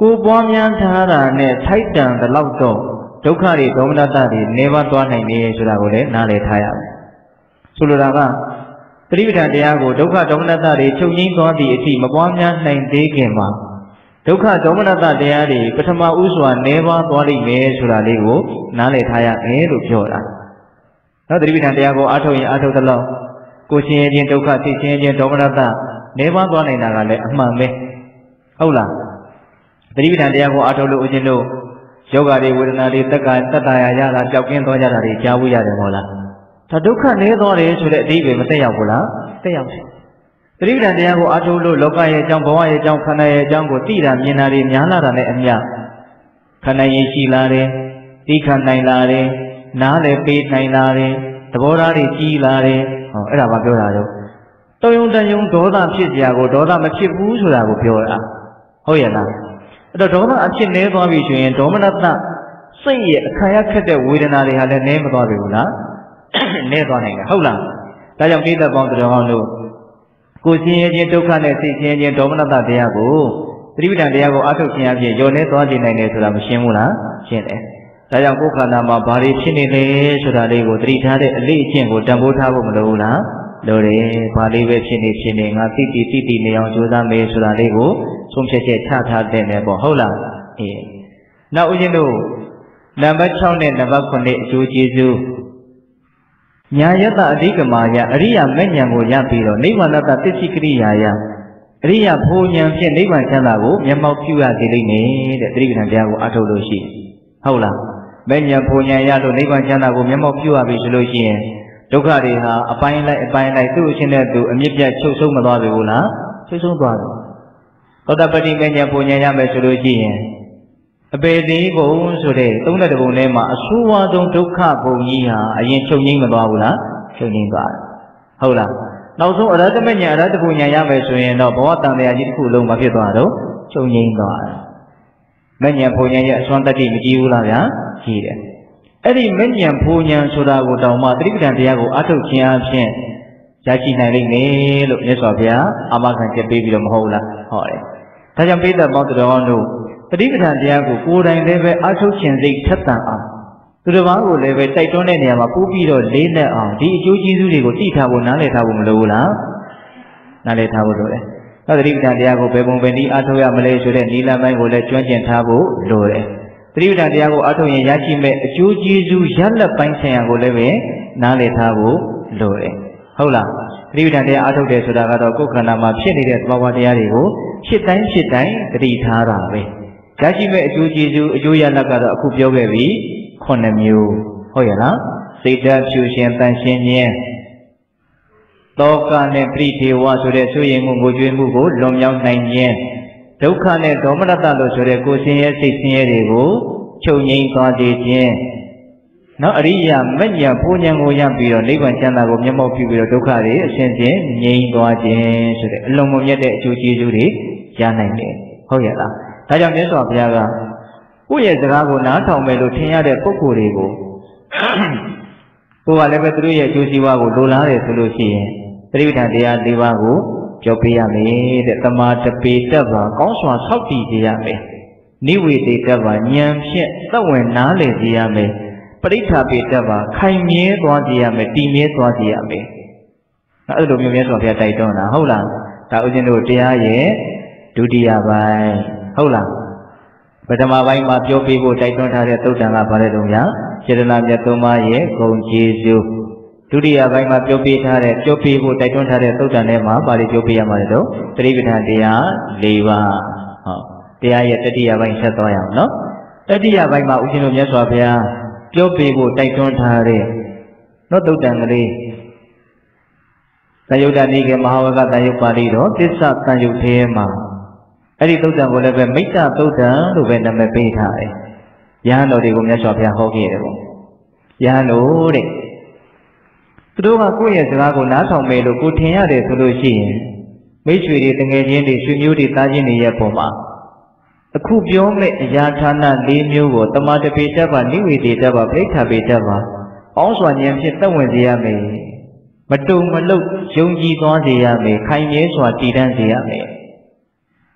ကိုပွားများထားတာနဲ့ထိုက်တန်တဲ့လောက်တော့ဒုက္ခတွေဒေါမနတတွေနေပါသွားနိုင်တယ်ဆိုတာကိုလည်းနားလည်ထားရမယ်ဆိုလိုတာကသတိပဋ္ဌာန်တရားကိုဒုက္ခဒေါမနတတွေချုပ်ငြိမ်းသွားသည့်အထိမပွားများနိုင်သေးခင်မှာဒုက္ခဒေါမနတတရားတွေပထမဥစွာနေပါသွားလိမ့်မယ်ဆိုတာလေးကိုနားလည်ထားရမယ်လို့ပြောတာနော်သတိပဋ္ဌာန်တရားကိုအားထုတ်ရင်အားထုတ်သလောက်ကိုယ်ရှင်ရဲ့ခြင်းဒုက္ခသိခြင်းခြင်းဒေါမနတနေပါသွားနိုင်တာကလည်းအမှန်ပဲဟုတ်လားသတိပဋ္ဌာန်တရားကိုအားထုတ်လို့ဦးဇင်းတို့ယောဂတွေဝေဒနာတွေတက္ကတတ္တရာရတာပျောက်ကင်းသွားကြတာတွေကြားဝရတယ်မဟုတ်လားဒါဒုက္ခနေသွားတယ်ဆိုတဲ့အဓိပ္ပာယ်မသက်ရောက်ဘူးလားသက်ရောက်တယ်သတိပဋ္ဌာန်တရားကိုအားထုတ်လို့လောကရဲ့အကြောင်းဘဝရဲ့အကြောင်းခန္ဓာရဲ့အကြောင်းကိုသိတာမြင်တာတွေများလာတာနဲ့အမျှခန္ဓာရင်ရှိလာတယ်သိခံနိုင်လာတယ်နားလည်းပေးနိုင်လာတယ်သဘောထားတွေကြီးလာတယ်ဟောအဲ့ဒါမှပြောတာတော့တုံယုံတန်ယုံဒေါသဖြစ်စရာကိုဒေါသမဖြစ်ဘူးဆိုတာကိုပြောတာဟုတ်ရဲ့လားအဲ့တော့ဒေါသအဖြစ်နေသွားပြီဆိုရင်ဒေါမနတစိတ်ရဲ့အခါရခက်တဲ့ဝေဒနာတွေဟာလည်းနည်းမသွားပြီဘူးလားနည်းသွားနိုင်တယ်ဟုတ်လားဒါကြောင့်ပိဋကပေါင်းတော်တို့ကိုယ်ရှင်ရဲ့ခြင်းဒုက္ခနဲ့သိခြင်းခြင်းဒေါမနတတရားကိုသတိပဋ္ဌာန်တရားကိုအားထုတ်ခြင်းအပြင်ယောနေသွားခြင်းနိုင်တယ်ဆိုတာမရှင်းဘူးလားရှင်းတယ်ဒါကြောင့်ကိုယ်ခန္ဓာမှာဘာတွေဖြစ်နေလဲဆိုတာလေးကိုသတိထားတဲ့အလေးအကျင့်ကိုတန်ဖိုးထားဖို့မလိုဘူးလားလိုတယ်ဘာလေးပဲဖြစ်နေဖြစ်နေငါသိသိသိသိနေအောင်ကြိုးစားမယ်ဆိုတာလေးကိုဆုံးဖြတ်ချက်ချထားတဲ့နယ်ပေါ့ဟုတ်လားအေးနောက်ဦးဇင်းတို့နံပါတ်၆နဲ့နံပါတ်၇အကျိုးကျေးဇူးညာယတအဓိကမာယအရိယာမဲ့ဉဏ်ကိုရပြီးတော့နိဗ္ဗာန်တသစ္စိကရိယာယအရိယာဖို့ဉဏ်ဖြင့်နိဗ္ဗာန်ချမ်းသာကိုမျက်မှောက်ပြုရစေလိမ့်မယ်တဲ့သတိပဋ္ဌာန်တရားကိုအားထုတ်လို့ရှိဟုတ်လားမဲ့ဉဏ်ဖို့ဉဏ်ရလို့နိဗ္ဗာန်ချမ်းသာကိုမျက်မှောက်ပြုရပြီဆိုလို့ရှိရင်ဒုက္ခတွေဟာအပိုင်းလိုက်အပိုင်းလိုက်သူ့အချင်းနဲ့သူအမြင့်ပြတ်ချုပ်ဆုံးမသွားပြီဘူးလားချုပ်ဆုံးသွားတယ်သောတပတိမဲ့ဉဏ်ဖို့ဉဏ်ရမယ်ဆိုလို့ရှိရင်အပေသေးဘုံဆိုတဲ့သုံးတဲ့ဘုံထဲမှာအဆိုးဝါးဆုံးဒုက္ခဘုံကြီးဟာအရင်ချုပ်ငိမ့်မသွားဘူးလားချုပ်ငိမ့်သွားတယ်ဟုတ်လားနောက်ဆုံးအရဟတမဉဏ်အရဟတဘုံဉဏ်ရမယ်ဆိုရင်တော့ဘဝတန်တရားကြီးတစ်ခုလုံးမဖြစ်သွားတော့ချုပ်ငိမ့်သွားတယ်မဉဏ်ဘုံဉဏ်ရဲ့အစွမ်းတတ္တိမကြည့်ဘူးလားဗျာကြည့်တယ်အဲ့ဒီမဉဏ်ဘုံဉဏ်ဆိုတာကိုတောင်မှသတိပဋ္ဌာန်တရားကိုအားထုတ်ခြင်းအပြင်ရရှိနိုင်လိမ့်မယ်လို့မြတ်စွာဘုရားအာမခံချက်ပေးပြီးတော့မဟုတ်လားဟောတယ်ဒါကြောင့်ပိဋကပေါင်းတော်တို့ပဋိပဌာန်တရားကိုကိုယ်တိုင်လည်းပဲအားထုတ်ခြင်းစိတ်ထက်သန်အောင်သူတစ်ပါးကိုလည်းပဲတိုက်တွန်းတဲ့နေရာမှာပို့ပြီးတော့လေးနက်အောင်ဒီအကျိုးကျေးဇူးတွေကိုသိထားဖို့နားလည်ထားဖို့မလိုဘူးလားနားလည်ထားဖို့လိုတယ်။နောက်ပဋိပဌာန်တရားကိုဘယ်ပုံပဲနည်းအားထုတ်ရမလဲဆိုတဲ့နည်းလမ်းပိုင်းကိုလည်းကျွမ်းကျင်ထားဖို့လိုတယ်။ပဋိပဌာန်တရားကိုအားထုတ်ရင်ရရှိမဲ့အကျိုးကျေးဇူးရလဒ်ပိုင်းဆိုင်ရာကိုလည်းပဲနားလည်ထားဖို့လိုတယ်။ဟုတ်လားပဋိပဌာန်တရားအားထုတ်တယ်ဆိုတာကတော့ကိုယ်ခန္ဓာမှာဖြစ်နေတဲ့သဘာဝတရားတွေကိုဖြစ်တိုင်းဖြစ်တိုင်းသတိထားတာပဲ။ရရှိမဲ့အကျိုးကျေးဇူးအကျိုးရလဒ်ကတော့အခုပြောခဲ့ပြီခုနှစ်မျိုးဟုတ်ရဲ့လားစိတ်ဓာတ်ဖြူရှင်တန်ရှင်းခြင်းတောကနဲ့ပရိဒေဝဆိုတဲ့ဆိုရင်မှုငိုကြွေးမှုကိုလွန်မြောက်နိုင်ခြင်းဒုက္ခနဲ့ဒေါမနတလို့ဆိုတဲ့ကိုယ်ဆင်းရဲစိတ်ဆင်းရဲတွေကိုချုပ်ငြိမ်းသွားစေခြင်းနောက်အရိယာမဉ္ဇဉ်ဘုံဉဏ်ကိုရပြီးတော့နိဗ္ဗာန်ချမ်းသာကိုမျက်မှောက်ပြုပြီးတော့ဒုက္ခတွေအစဉ်စဉ်ငြိမ်းသွားခြင်းဆိုတဲ့အလုံးမမြတ်တဲ့အကျိုးကျေးဇူးတွေရနိုင်တယ်ဟုတ်ရဲ့လားဒါကြောင့်မြတ်စွာဘုရားကကိုယ့်ရဲ့စကားကိုနားထောင်မယ်လို့ထင်ရတဲ့ပုဂ္ဂိုလ်တွေကိုကိုယ်ကလည်းပဲသူတို့ရဲ့အကျိုးစီးပွားကိုလိုလားတယ်ဆိုလို့ရှိရင်သတိပဋ္ဌာန်တရား၄ပါးကိုပြောပြရမယ်တဲ့တမာတပေတတ်ပါကောင်းစွာဆောက်တည်စေရမယ်နိဝေတေတတ်ပါဉာဏ်ဖြင့်သက်ဝင်နားလည်စေရမယ်ပရိဋ္ဌာပေတတ်ပါခိုင်မြဲသွားစေရမယ်တည်မြဲသွားစေရမယ်အဲ့လိုမျိုးမြတ်စွာဘုရားတိုက်တွန်းတာဟုတ်လားဒါဥစဉ်တို့တရားရဲ့ဒုတိယပိုင်းဟုတ်လားပထမပိုင်းမှာပြောပြဖို့တိုက်တွန်းထားတဲ့သုတ်တံကဘာလဲတော့ညာစေတနာမြတ်သုံးပါးရဲ့ဂုဏ်ကျေးဇူးဒုတိယပိုင်းမှာပြောပြထားတဲ့ပြောပြဖို့တိုက်တွန်းထားတဲ့သုတ်တံထဲမှာဘာတွေပြောပြရမှာလဲတော့သတိပဋ္ဌာန်တရား၄ပါးဟောတရားရဲ့တတိယပိုင်းဆက်သွားရအောင်နော်တတိယပိုင်းမှာဥရှင်တို့မြတ်စွာဘုရားပြောပြဖို့တိုက်တွန်းထားတဲ့နော်သုတ်တံကလေးသယုတ်တနိကေမဟာဝကတယုတ်ပါဠိတော်သစ္စာတန်ယုတ်ထဲမှာအဲ့ဒီသုတ်တံကိုလည်းပဲမိတ္တသုတ်တံလို့ပဲနာမည်ပေးထားတယ်။ယဟန်တော်တွေကိုမြတ်စွာဘုရားဟောခဲ့တယ်ပေါ့။ယဟန်တော်တဲ့သူတို့ကကိုယ့်ရဲ့စကားကိုနားထောင်မယ်လို့ကိုထင်ရတယ်ဆိုလို့ရှိရင်မိတ်ဆွေတွေတငယ်ချင်းတွေဆွေမျိုးတွေသားချင်းတွေရဲ့ပုံမှာအခုပြောမဲ့အရာဌာန၄မျိုးကိုတမာတပေတတ်ပါနိဝေတေတတ်ပါပရိဋ္ဌာပေတတ်ပါပေါင်းစွာဉာဏ်ဖြင့်သက်ဝင်စေရမယ်။မတုံမလုတ်ယုံကြည်သွားစေရမယ်။ခိုင်မြဲစွာတည်တံ့စေရမယ်။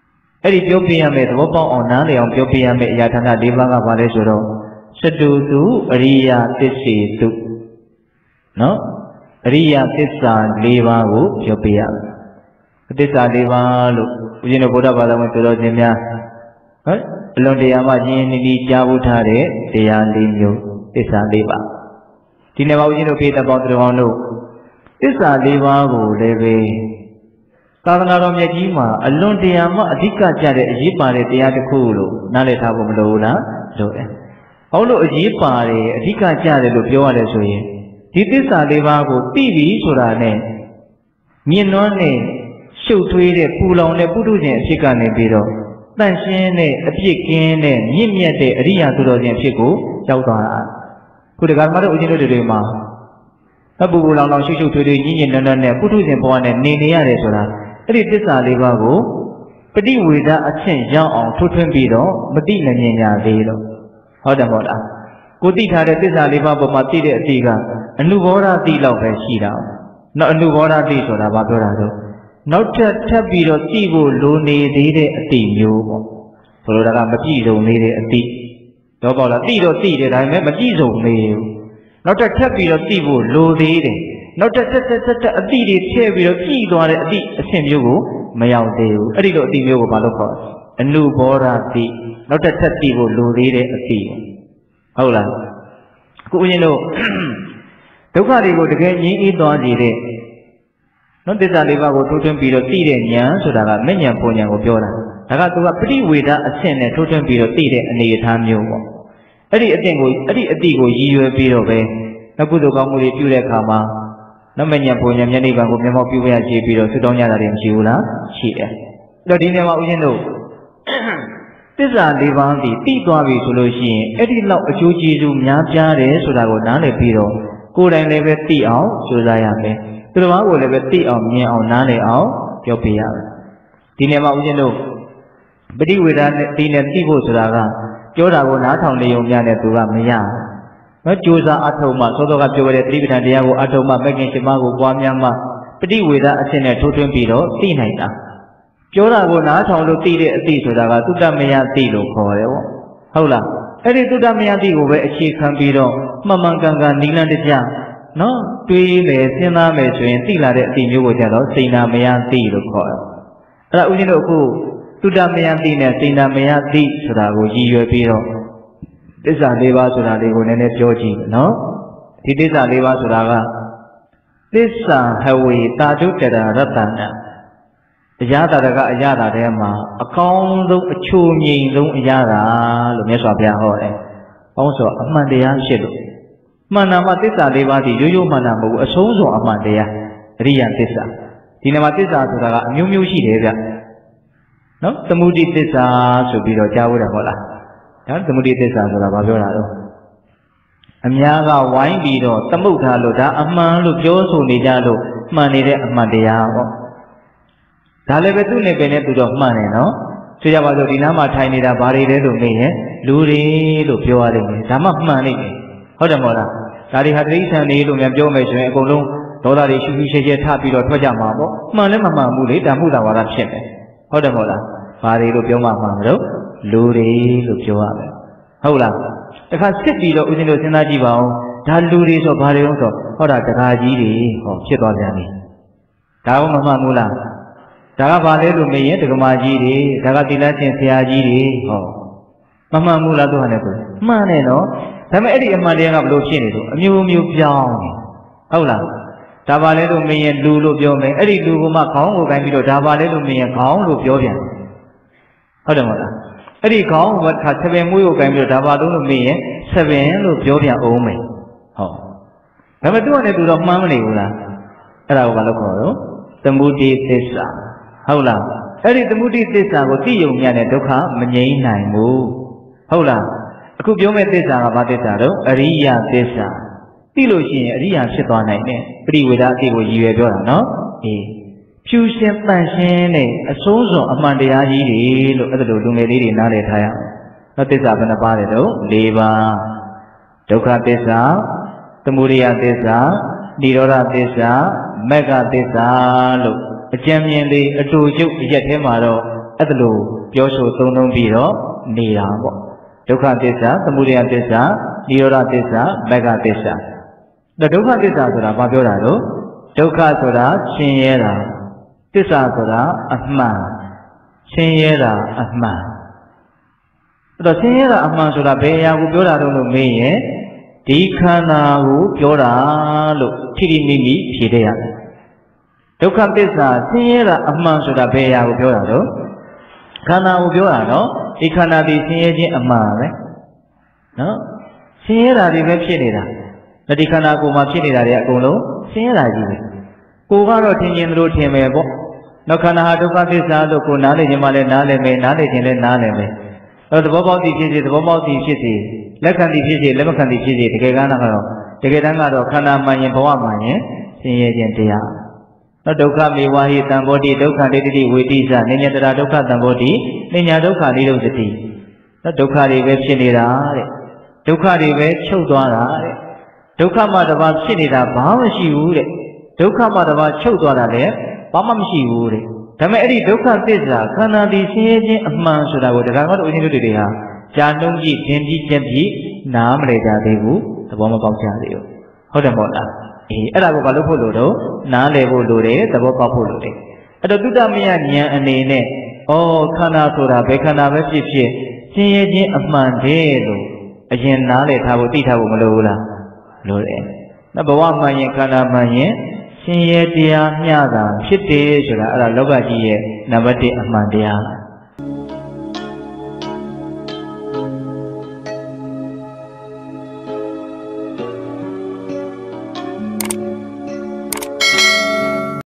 အဲ့ဒီပြောပြရမယ်သဘောပေါက်အောင်နားလည်အောင်ပြောပြရမယ်အရာဌာန၄ပါးကဘာလဲဆိုတော့စတုတုအရိယသစ္စေတုနော်အရိယသစ္စာ၄ပါးကိုပြောပြရမယ်သစ္စာ၄ပါးလို့ဦးဇင်းတို့ဗုဒ္ဓဘာသာဝင်ပြောတော်ခြင်းများဟမ်အလွန်တရာမှရင်းရင်းနှီးနှီးကြားဖို့ထားတဲ့တရား၄မျိုးသစ္စာ၄ပါးဒီနေ့မှာဦးဇင်းတို့ပြေသက်ပေါင်းသူတော်ကောင်းတို့သစ္စာ၄ပါးကိုလည်းပဲသာသနာတော်မြတ်ကြီးမှာအလွန်တရာမှအဓိကကျတဲ့အရေးပါတဲ့တရားတစ်ခုလို့နားလည်ထားဖို့မလိုဘူးလားလိုတယ်။ဘာလို့အရေးပါတယ်အဓိကကျတယ်လို့ပြောရတယ်ဆိုရင်ဒီသစ္စာ၄ပါးကိုသိပြီဆိုတာနဲ့မြင်နှောနဲ့ရှုပ်ထွေးတဲ့ပူလောင်တဲ့ပုထုဇဉ်အဖြစ်ကနေပြီးတော့တန့်ရှင်းတဲ့အပြစ်ကင်းတဲ့မြင့်မြတ်တဲ့အရိယာသူတော်ရှင်အဖြစ်ကိုရောက်သွားတာ။ခုဒီကမှာတော့ဦးဇင်းတို့တွေမှာအပူပူလောင်လောင်ရှုပ်ရှုပ်ထွေးထွေးညင်ညင်နွမ်းနွမ်းနဲ့ပုထုဇဉ်ဘဝနဲ့နေနေရတယ်ဆိုတာအဲ့ဒီသစ္စာလေးပါးကိုပฏิဝေဒအချင်းရောက်အောင်ထွထွင်းပြီးတော့မတိမမြင်ရသေးလို့ဟုတ်တယ်မဟုတ်လားကိုသိထားတဲ့သစ္စာလေးပါးပေါ်မှာသိတဲ့အတိကအနုဘောဓတိလောက်ပဲရှိတာနောက်အနုဘောဓတိဆိုတာဘာပြောတာလဲနောက်ထပ်ထပ်ပြီးတော့သိဖို့လိုနေသေးတဲ့အတိမျိုးပေါ့ဆိုလိုတာကမပြည့်စုံသေးတဲ့အတိတော့ပေါ့လားသိတော့သိတယ်ဒါပေမဲ့မပြည့်စုံသေးဘူးနောက်ထပ်ထပ်ပြီးတော့သိဖို့လိုသေးတယ်နောက်တက်တက်တက်တက်အတိတွေထည့်ပြီးတော့ပြည်သွားတဲ့အတိအဆင့်မျိုးကိုမရောက်သေးဘူးအဲ့ဒီလိုအတိမျိုးကိုဘာလို့ခေါ်လဲအနုဘောဓတိနောက်တက်တက်သိဖို့လိုသေးတဲ့အတိဟုတ်လားအခုဦးဇင်းတို့ဒုက္ခတွေကိုတကယ်ငြိမ်းအေးသွားစေတဲ့နော်သစ္စာလေးပါးကိုထိုးထွင်းပြီးတော့သိတဲ့ဉာဏ်ဆိုတာကမဲ့ဉာဏ်ပုံဉာဏ်ကိုပြောတာဒါကသူကပရိဝေဒအဆင့်နဲ့ထိုးထွင်းပြီးတော့သိတဲ့အနေအထားမျိုးပေါ့အဲ့ဒီအတင်ကိုအဲ့ဒီအတိကိုရည်ရွယ်ပြီးတော့ပဲနောက်ကုသိုလ်ကောင်းမှုတွေပြုတဲ့အခါမှာနမညာပုံညာမျက်နှိပ်ပံကိုမျက်မှောက်ပြုရရှိပြီးတော့ဆုတောင်းကြတာတွေမရှိဘူးလားရှိတယ်အဲ့တော့ဒီနေရာမှာဦးဇင်းတို့သစ္စာ၄ပါးဒီသိသွားပြီဆိုလို့ရှိရင်အဲ့ဒီလောက်အကျိုးကျေးဇူးများပြားတယ်ဆိုတာကိုနားလည်ပြီးတော့ကိုယ်တိုင်လည်းပဲသိအောင်ကြိုးစားရမယ်သူတော်ဘာကိုလည်းပဲသိအောင်မြင်အောင်နားလည်အောင်ပြောပြရမယ်ဒီနေရာမှာဦးဇင်းတို့ပฏิဝေဒနဲ့ဒီနဲ့သိဖို့ဆိုတာကပြောတာကိုနားထောင်နေုံများနဲ့သူကမရနော်ကြိုးစားအထောက်မှသောသောကပြောရတဲ့သတိပဋ္ဌာန်တရားကိုအထောက်မှမဂ္ဂင်ရှင်မကိုပွားများမှပฏิဝေဒအဆင့်နဲ့ထိုးထွင်းပြီးတော့သိနိုင်တာပြောတာကိုနားထောင်လို့သိတဲ့အသိဆိုတာကသုတ္တမယသိလို့ခေါ်တယ်ပေါ့ဟုတ်လားအဲ့ဒီသုတ္တမယသိကိုပဲအခြေခံပြီးတော့မှန်မှန်ကန်ကန်နိလန့်တကျနော်တွေးမယ်စဉ်းစားမယ်ဆိုရင်သိလာတဲ့အသိမျိုးကိုကြတော့စိဏ္ဏမယသိလို့ခေါ်တယ်အဲ့ဒါဦးဇင်းတို့အခုသုတ္တမယသိနဲ့စိဏ္ဏမယသိဆိုတာကိုရည်ရွယ်ပြီးတော့သစ္စာ၄ပါးဆိုတာလေးကိုနည်းနည်းပြောကြည့်နော်ဒီသစ္စာ၄ပါးဆိုတာကသစ္စာဟဝေတာတုတရာရတ္တနာအရာတာကအရာတာထဲမှာအကောင်းဆုံးအချိုငြိမ်ဆုံးအရာတာလို့မြတ်စွာဘုရားဟောတယ်။ဟောဆိုအမှန်တရားရှိလို့မှန်တာမှသစ္စာ၄ပါးဒီရိုးရိုးမှန်တာမဟုတ်ဘူးအဆုံးစွန်အမှန်တရားအရိယသစ္စာဒီနေရာမှာသစ္စာဆိုတာကအမျိုးမျိုးရှိတယ်ဗျ။နော်သမုဒိသစ္စာဆိုပြီးတော့ကြားဖို့တယ်ဟုတ်လား။ဒါသမုဒိသစ္စာဆိုတာဘာပြောတာလဲအများကဝိုင်းပြီးတော့သမုဋ္ဌာလို့ဒါအမှန်လို့ပြောဆိုနေကြလို့မှန်နေတဲ့အမှန်တရားပေါ့ဒါလည်းပဲသူ့နဲ့ပင်နဲ့သူတော့မှန်တယ်နော်ဆိုကြပါစို့ဒီနားမှာထိုင်နေတာဘာတွေလဲလို့မေးရင်လူတွေလို့ပြောရတယ်ဒါမှမှန်နေတယ်ဟုတ်တယ်မဟုတ်လားဒါတွေဟာတိဋ္ဌာန်နေလို့များပြောမယ်ဆိုရင်အကုန်လုံးဒေါသတွေရှူရှူရှဲရှဲထပြီးတော့ထွက်ကြမှာပေါ့မှန်လည်းမမှန်ဘူးလေဒါမှုတာဝါဒဖြစ်တယ်ဟုတ်တယ်မဟုတ်လားဘာတွေလို့ပြောမှမှန်မလို့လူတွေလို့ပြောရမယ်ဟုတ်လားတခါစစ်ပြီးတော့ဦးဇင်းတို့စဉ်းစားကြည့်ပါဦးဒါလူတွေဆိုဘာတွေလဲဆိုဟောတာတကားကြီးတွေဟောဖြစ်သွားပြန်ပြီဒါကမမှန်ဘူးလားဒါကဘာလဲလို့မေးရင်ဒကမာကြီးတွေဒါကသီလရှင်ဆရာကြီးတွေဟောမမှန်ဘူးလားသူကလည်းပြောမှန်တယ်နော်ဒါပေမဲ့အဲ့ဒီအမှန်တရားကဘယ်လိုဖြစ်နေလို့အမျိုးမျိုးပြောင်းနေဟုတ်လားဒါပါလဲလို့မေးရင်လူလို့ပြောမယ်အဲ့ဒီလူကမှခေါင်းကိုကိုင်းပြီးတော့ဒါပါလဲလို့မေးရင်ခေါင်းလို့ပြောပြန်ဟုတ်တယ်မဟုတ်လားအဲ့ဒီခေါင်းကခါဆပင်မွေးကိုကိုင်းပြီးတော့ဒါပါလို့လို့မေးရင်ဆပင်လို့ပြောပြန်အောင်မယ်ဟောဒါပေမဲ့သူကလည်းသူတော့မှန်းမနေဘူးလားအဲ့ဒါကိုဘာလို့ခေါ်တော့သမုဒိသစ္စာဟုတ်လားအဲ့ဒီသမုဒိသစ္စာကိုသိယုံမြတဲ့ဒုက္ခမငြိမ်းနိုင်ဘူးဟုတ်လားအခုပြောမဲ့သစ္စာကဘာသစ္စာတော့အရိယသစ္စာသိလို့ရှိရင်အရိယာဖြစ်သွားနိုင်တယ်ပရိဝေဒအတိကိုရည်ရွယ်ပြောတာနော်အေးဖြူရှင်ပန့်ရှင်းတဲ့အစိုးစွန်အမှန်တရားကြီးတွေလို့အဲ့ဒါလိုလူငယ်လေးတွေနားလည်ထားရအောင်နော်သစ္စာဘယ်နှပါးလဲတော့၄ပါးဒုက္ခသစ္စာသမုဒယသစ္စာនិရောဓသစ္စာမဂ္ဂသစ္စာလို့အကျဉ်းမြင်လေးအတူချုပ်အရက်ထဲမှာတော့အဲ့ဒါလို့ပြောဆိုသုံးလုံးပြီးတော့နေတာပေါ့ဒုက္ခသစ္စာသမုဒယသစ္စာនិရောဓသစ္စာမဂ္ဂသစ္စာဒါဒုက္ခသစ္စာဆိုတာဘာပြောတာလို့ဒုက္ခဆိုတာဆင်းရဲတာသစ္စာဆိုတာအမှန်ဆင်းရဲတာအမှန်အဲ့တော့ဆင်းရဲတာအမှန်ဆိုတာဘယ်အရာကိုပြောတာတော့လို့မေးရင်ဒီခန္ဓာကိုပြောတာလို့ထိထိမိမိဖြေတဲ့ရတယ်ဒုက္ခသစ္စာဆင်းရဲတာအမှန်ဆိုတာဘယ်အရာကိုပြောတာတော့ခန္ဓာကိုပြောတာနော်ဒီခန္ဓာဒီဆင်းရဲခြင်းအမှန်ပဲနော်ဆင်းရဲတာတွေပဲဖြစ်နေတာဒီခန္ဓာကိုယ်မှာဖြစ်နေတာတွေအကုန်လုံးဆင်းရဲတာကြီးပဲကိုယ်ကတော့ထင်ခြင်းတို့ထင်မယ်ပေါ့နောက်ခန္ဓာဟာဒုက္ခသစ္စာလို့ကိုယ်နားလည်ခြင်းမှလည်းနားလည်မယ်နားလည်ခြင်းလည်းနားလည်မယ်အဲသဘောပေါက်သည်ဖြစ်စေသဘောပေါက်သည်ဖြစ်စေလက်ခံသည်ဖြစ်စေလက်မခံသည်ဖြစ်စေတကယ်ကန်းကတော့တကယ်တမ်းကတော့ခန္ဓာမှန်ရင်ဘဝမှန်ရင်ဆင်းရဲခြင်းတရားနော်ဒုက္ခမေဝဟိတံဘောတိဒုက္ခဒိဋ္ဌိဝေတိစနိညာတရာဒုက္ခတံဘောတိနိညာဒုက္ခနိရောဓတိနော်ဒုက္ခတွေပဲဖြစ်နေတာတဲ့ဒုက္ခတွေပဲချုပ်သွားတာတဲ့ဒုက္ခမှတစ်ပါးဖြစ်နေတာဘာမှမရှိဘူးတဲ့ဒုက္ခမှတစ်ပါးချုပ်သွားတာလည်းဘာမှမရှိဘူးတဲ့ဒါပေမဲ့အဲ့ဒီဒုက္ခသစ္စာခန္ဓာဒီဆင်းရဲခြင်းအမှန်ဆိုတာကိုတရားတော်ဦးဇင်းတို့တွေဟာကြာနှုံးကြည့်သင်ပြီးကျက်ပြီးနားမလည်ကြသေးဘူးသဘောမပေါက်ကြသေးဘူးဟုတ်တယ်မို့လားအေးအဲ့ဒါကိုဘာလို့ဖို့လို့တော့နားလည်ဖို့လိုတယ်သဘောပေါက်ဖို့လိုတယ်အဲ့တော့တုတ္တမယဉာဏ်အနေနဲ့ဩခန္ဓာဆိုတာဘယ်ခန္ဓာပဲဖြစ်ဖြစ်ဆင်းရဲခြင်းအမှန်တည်းလို့အရင်နားလည်ထားဖို့သိထားဖို့မလိုဘူးလားလိုတယ်နော်ဘဝမှန်ရင်ခန္ဓာမှန်ရင်ဆင်းရဲတရားမျှတာဖြစ်တယ်ဆိုတာအဲ့ဒါလောကကြီးရဲ့နံပါတ်တစ်အမှန်တရား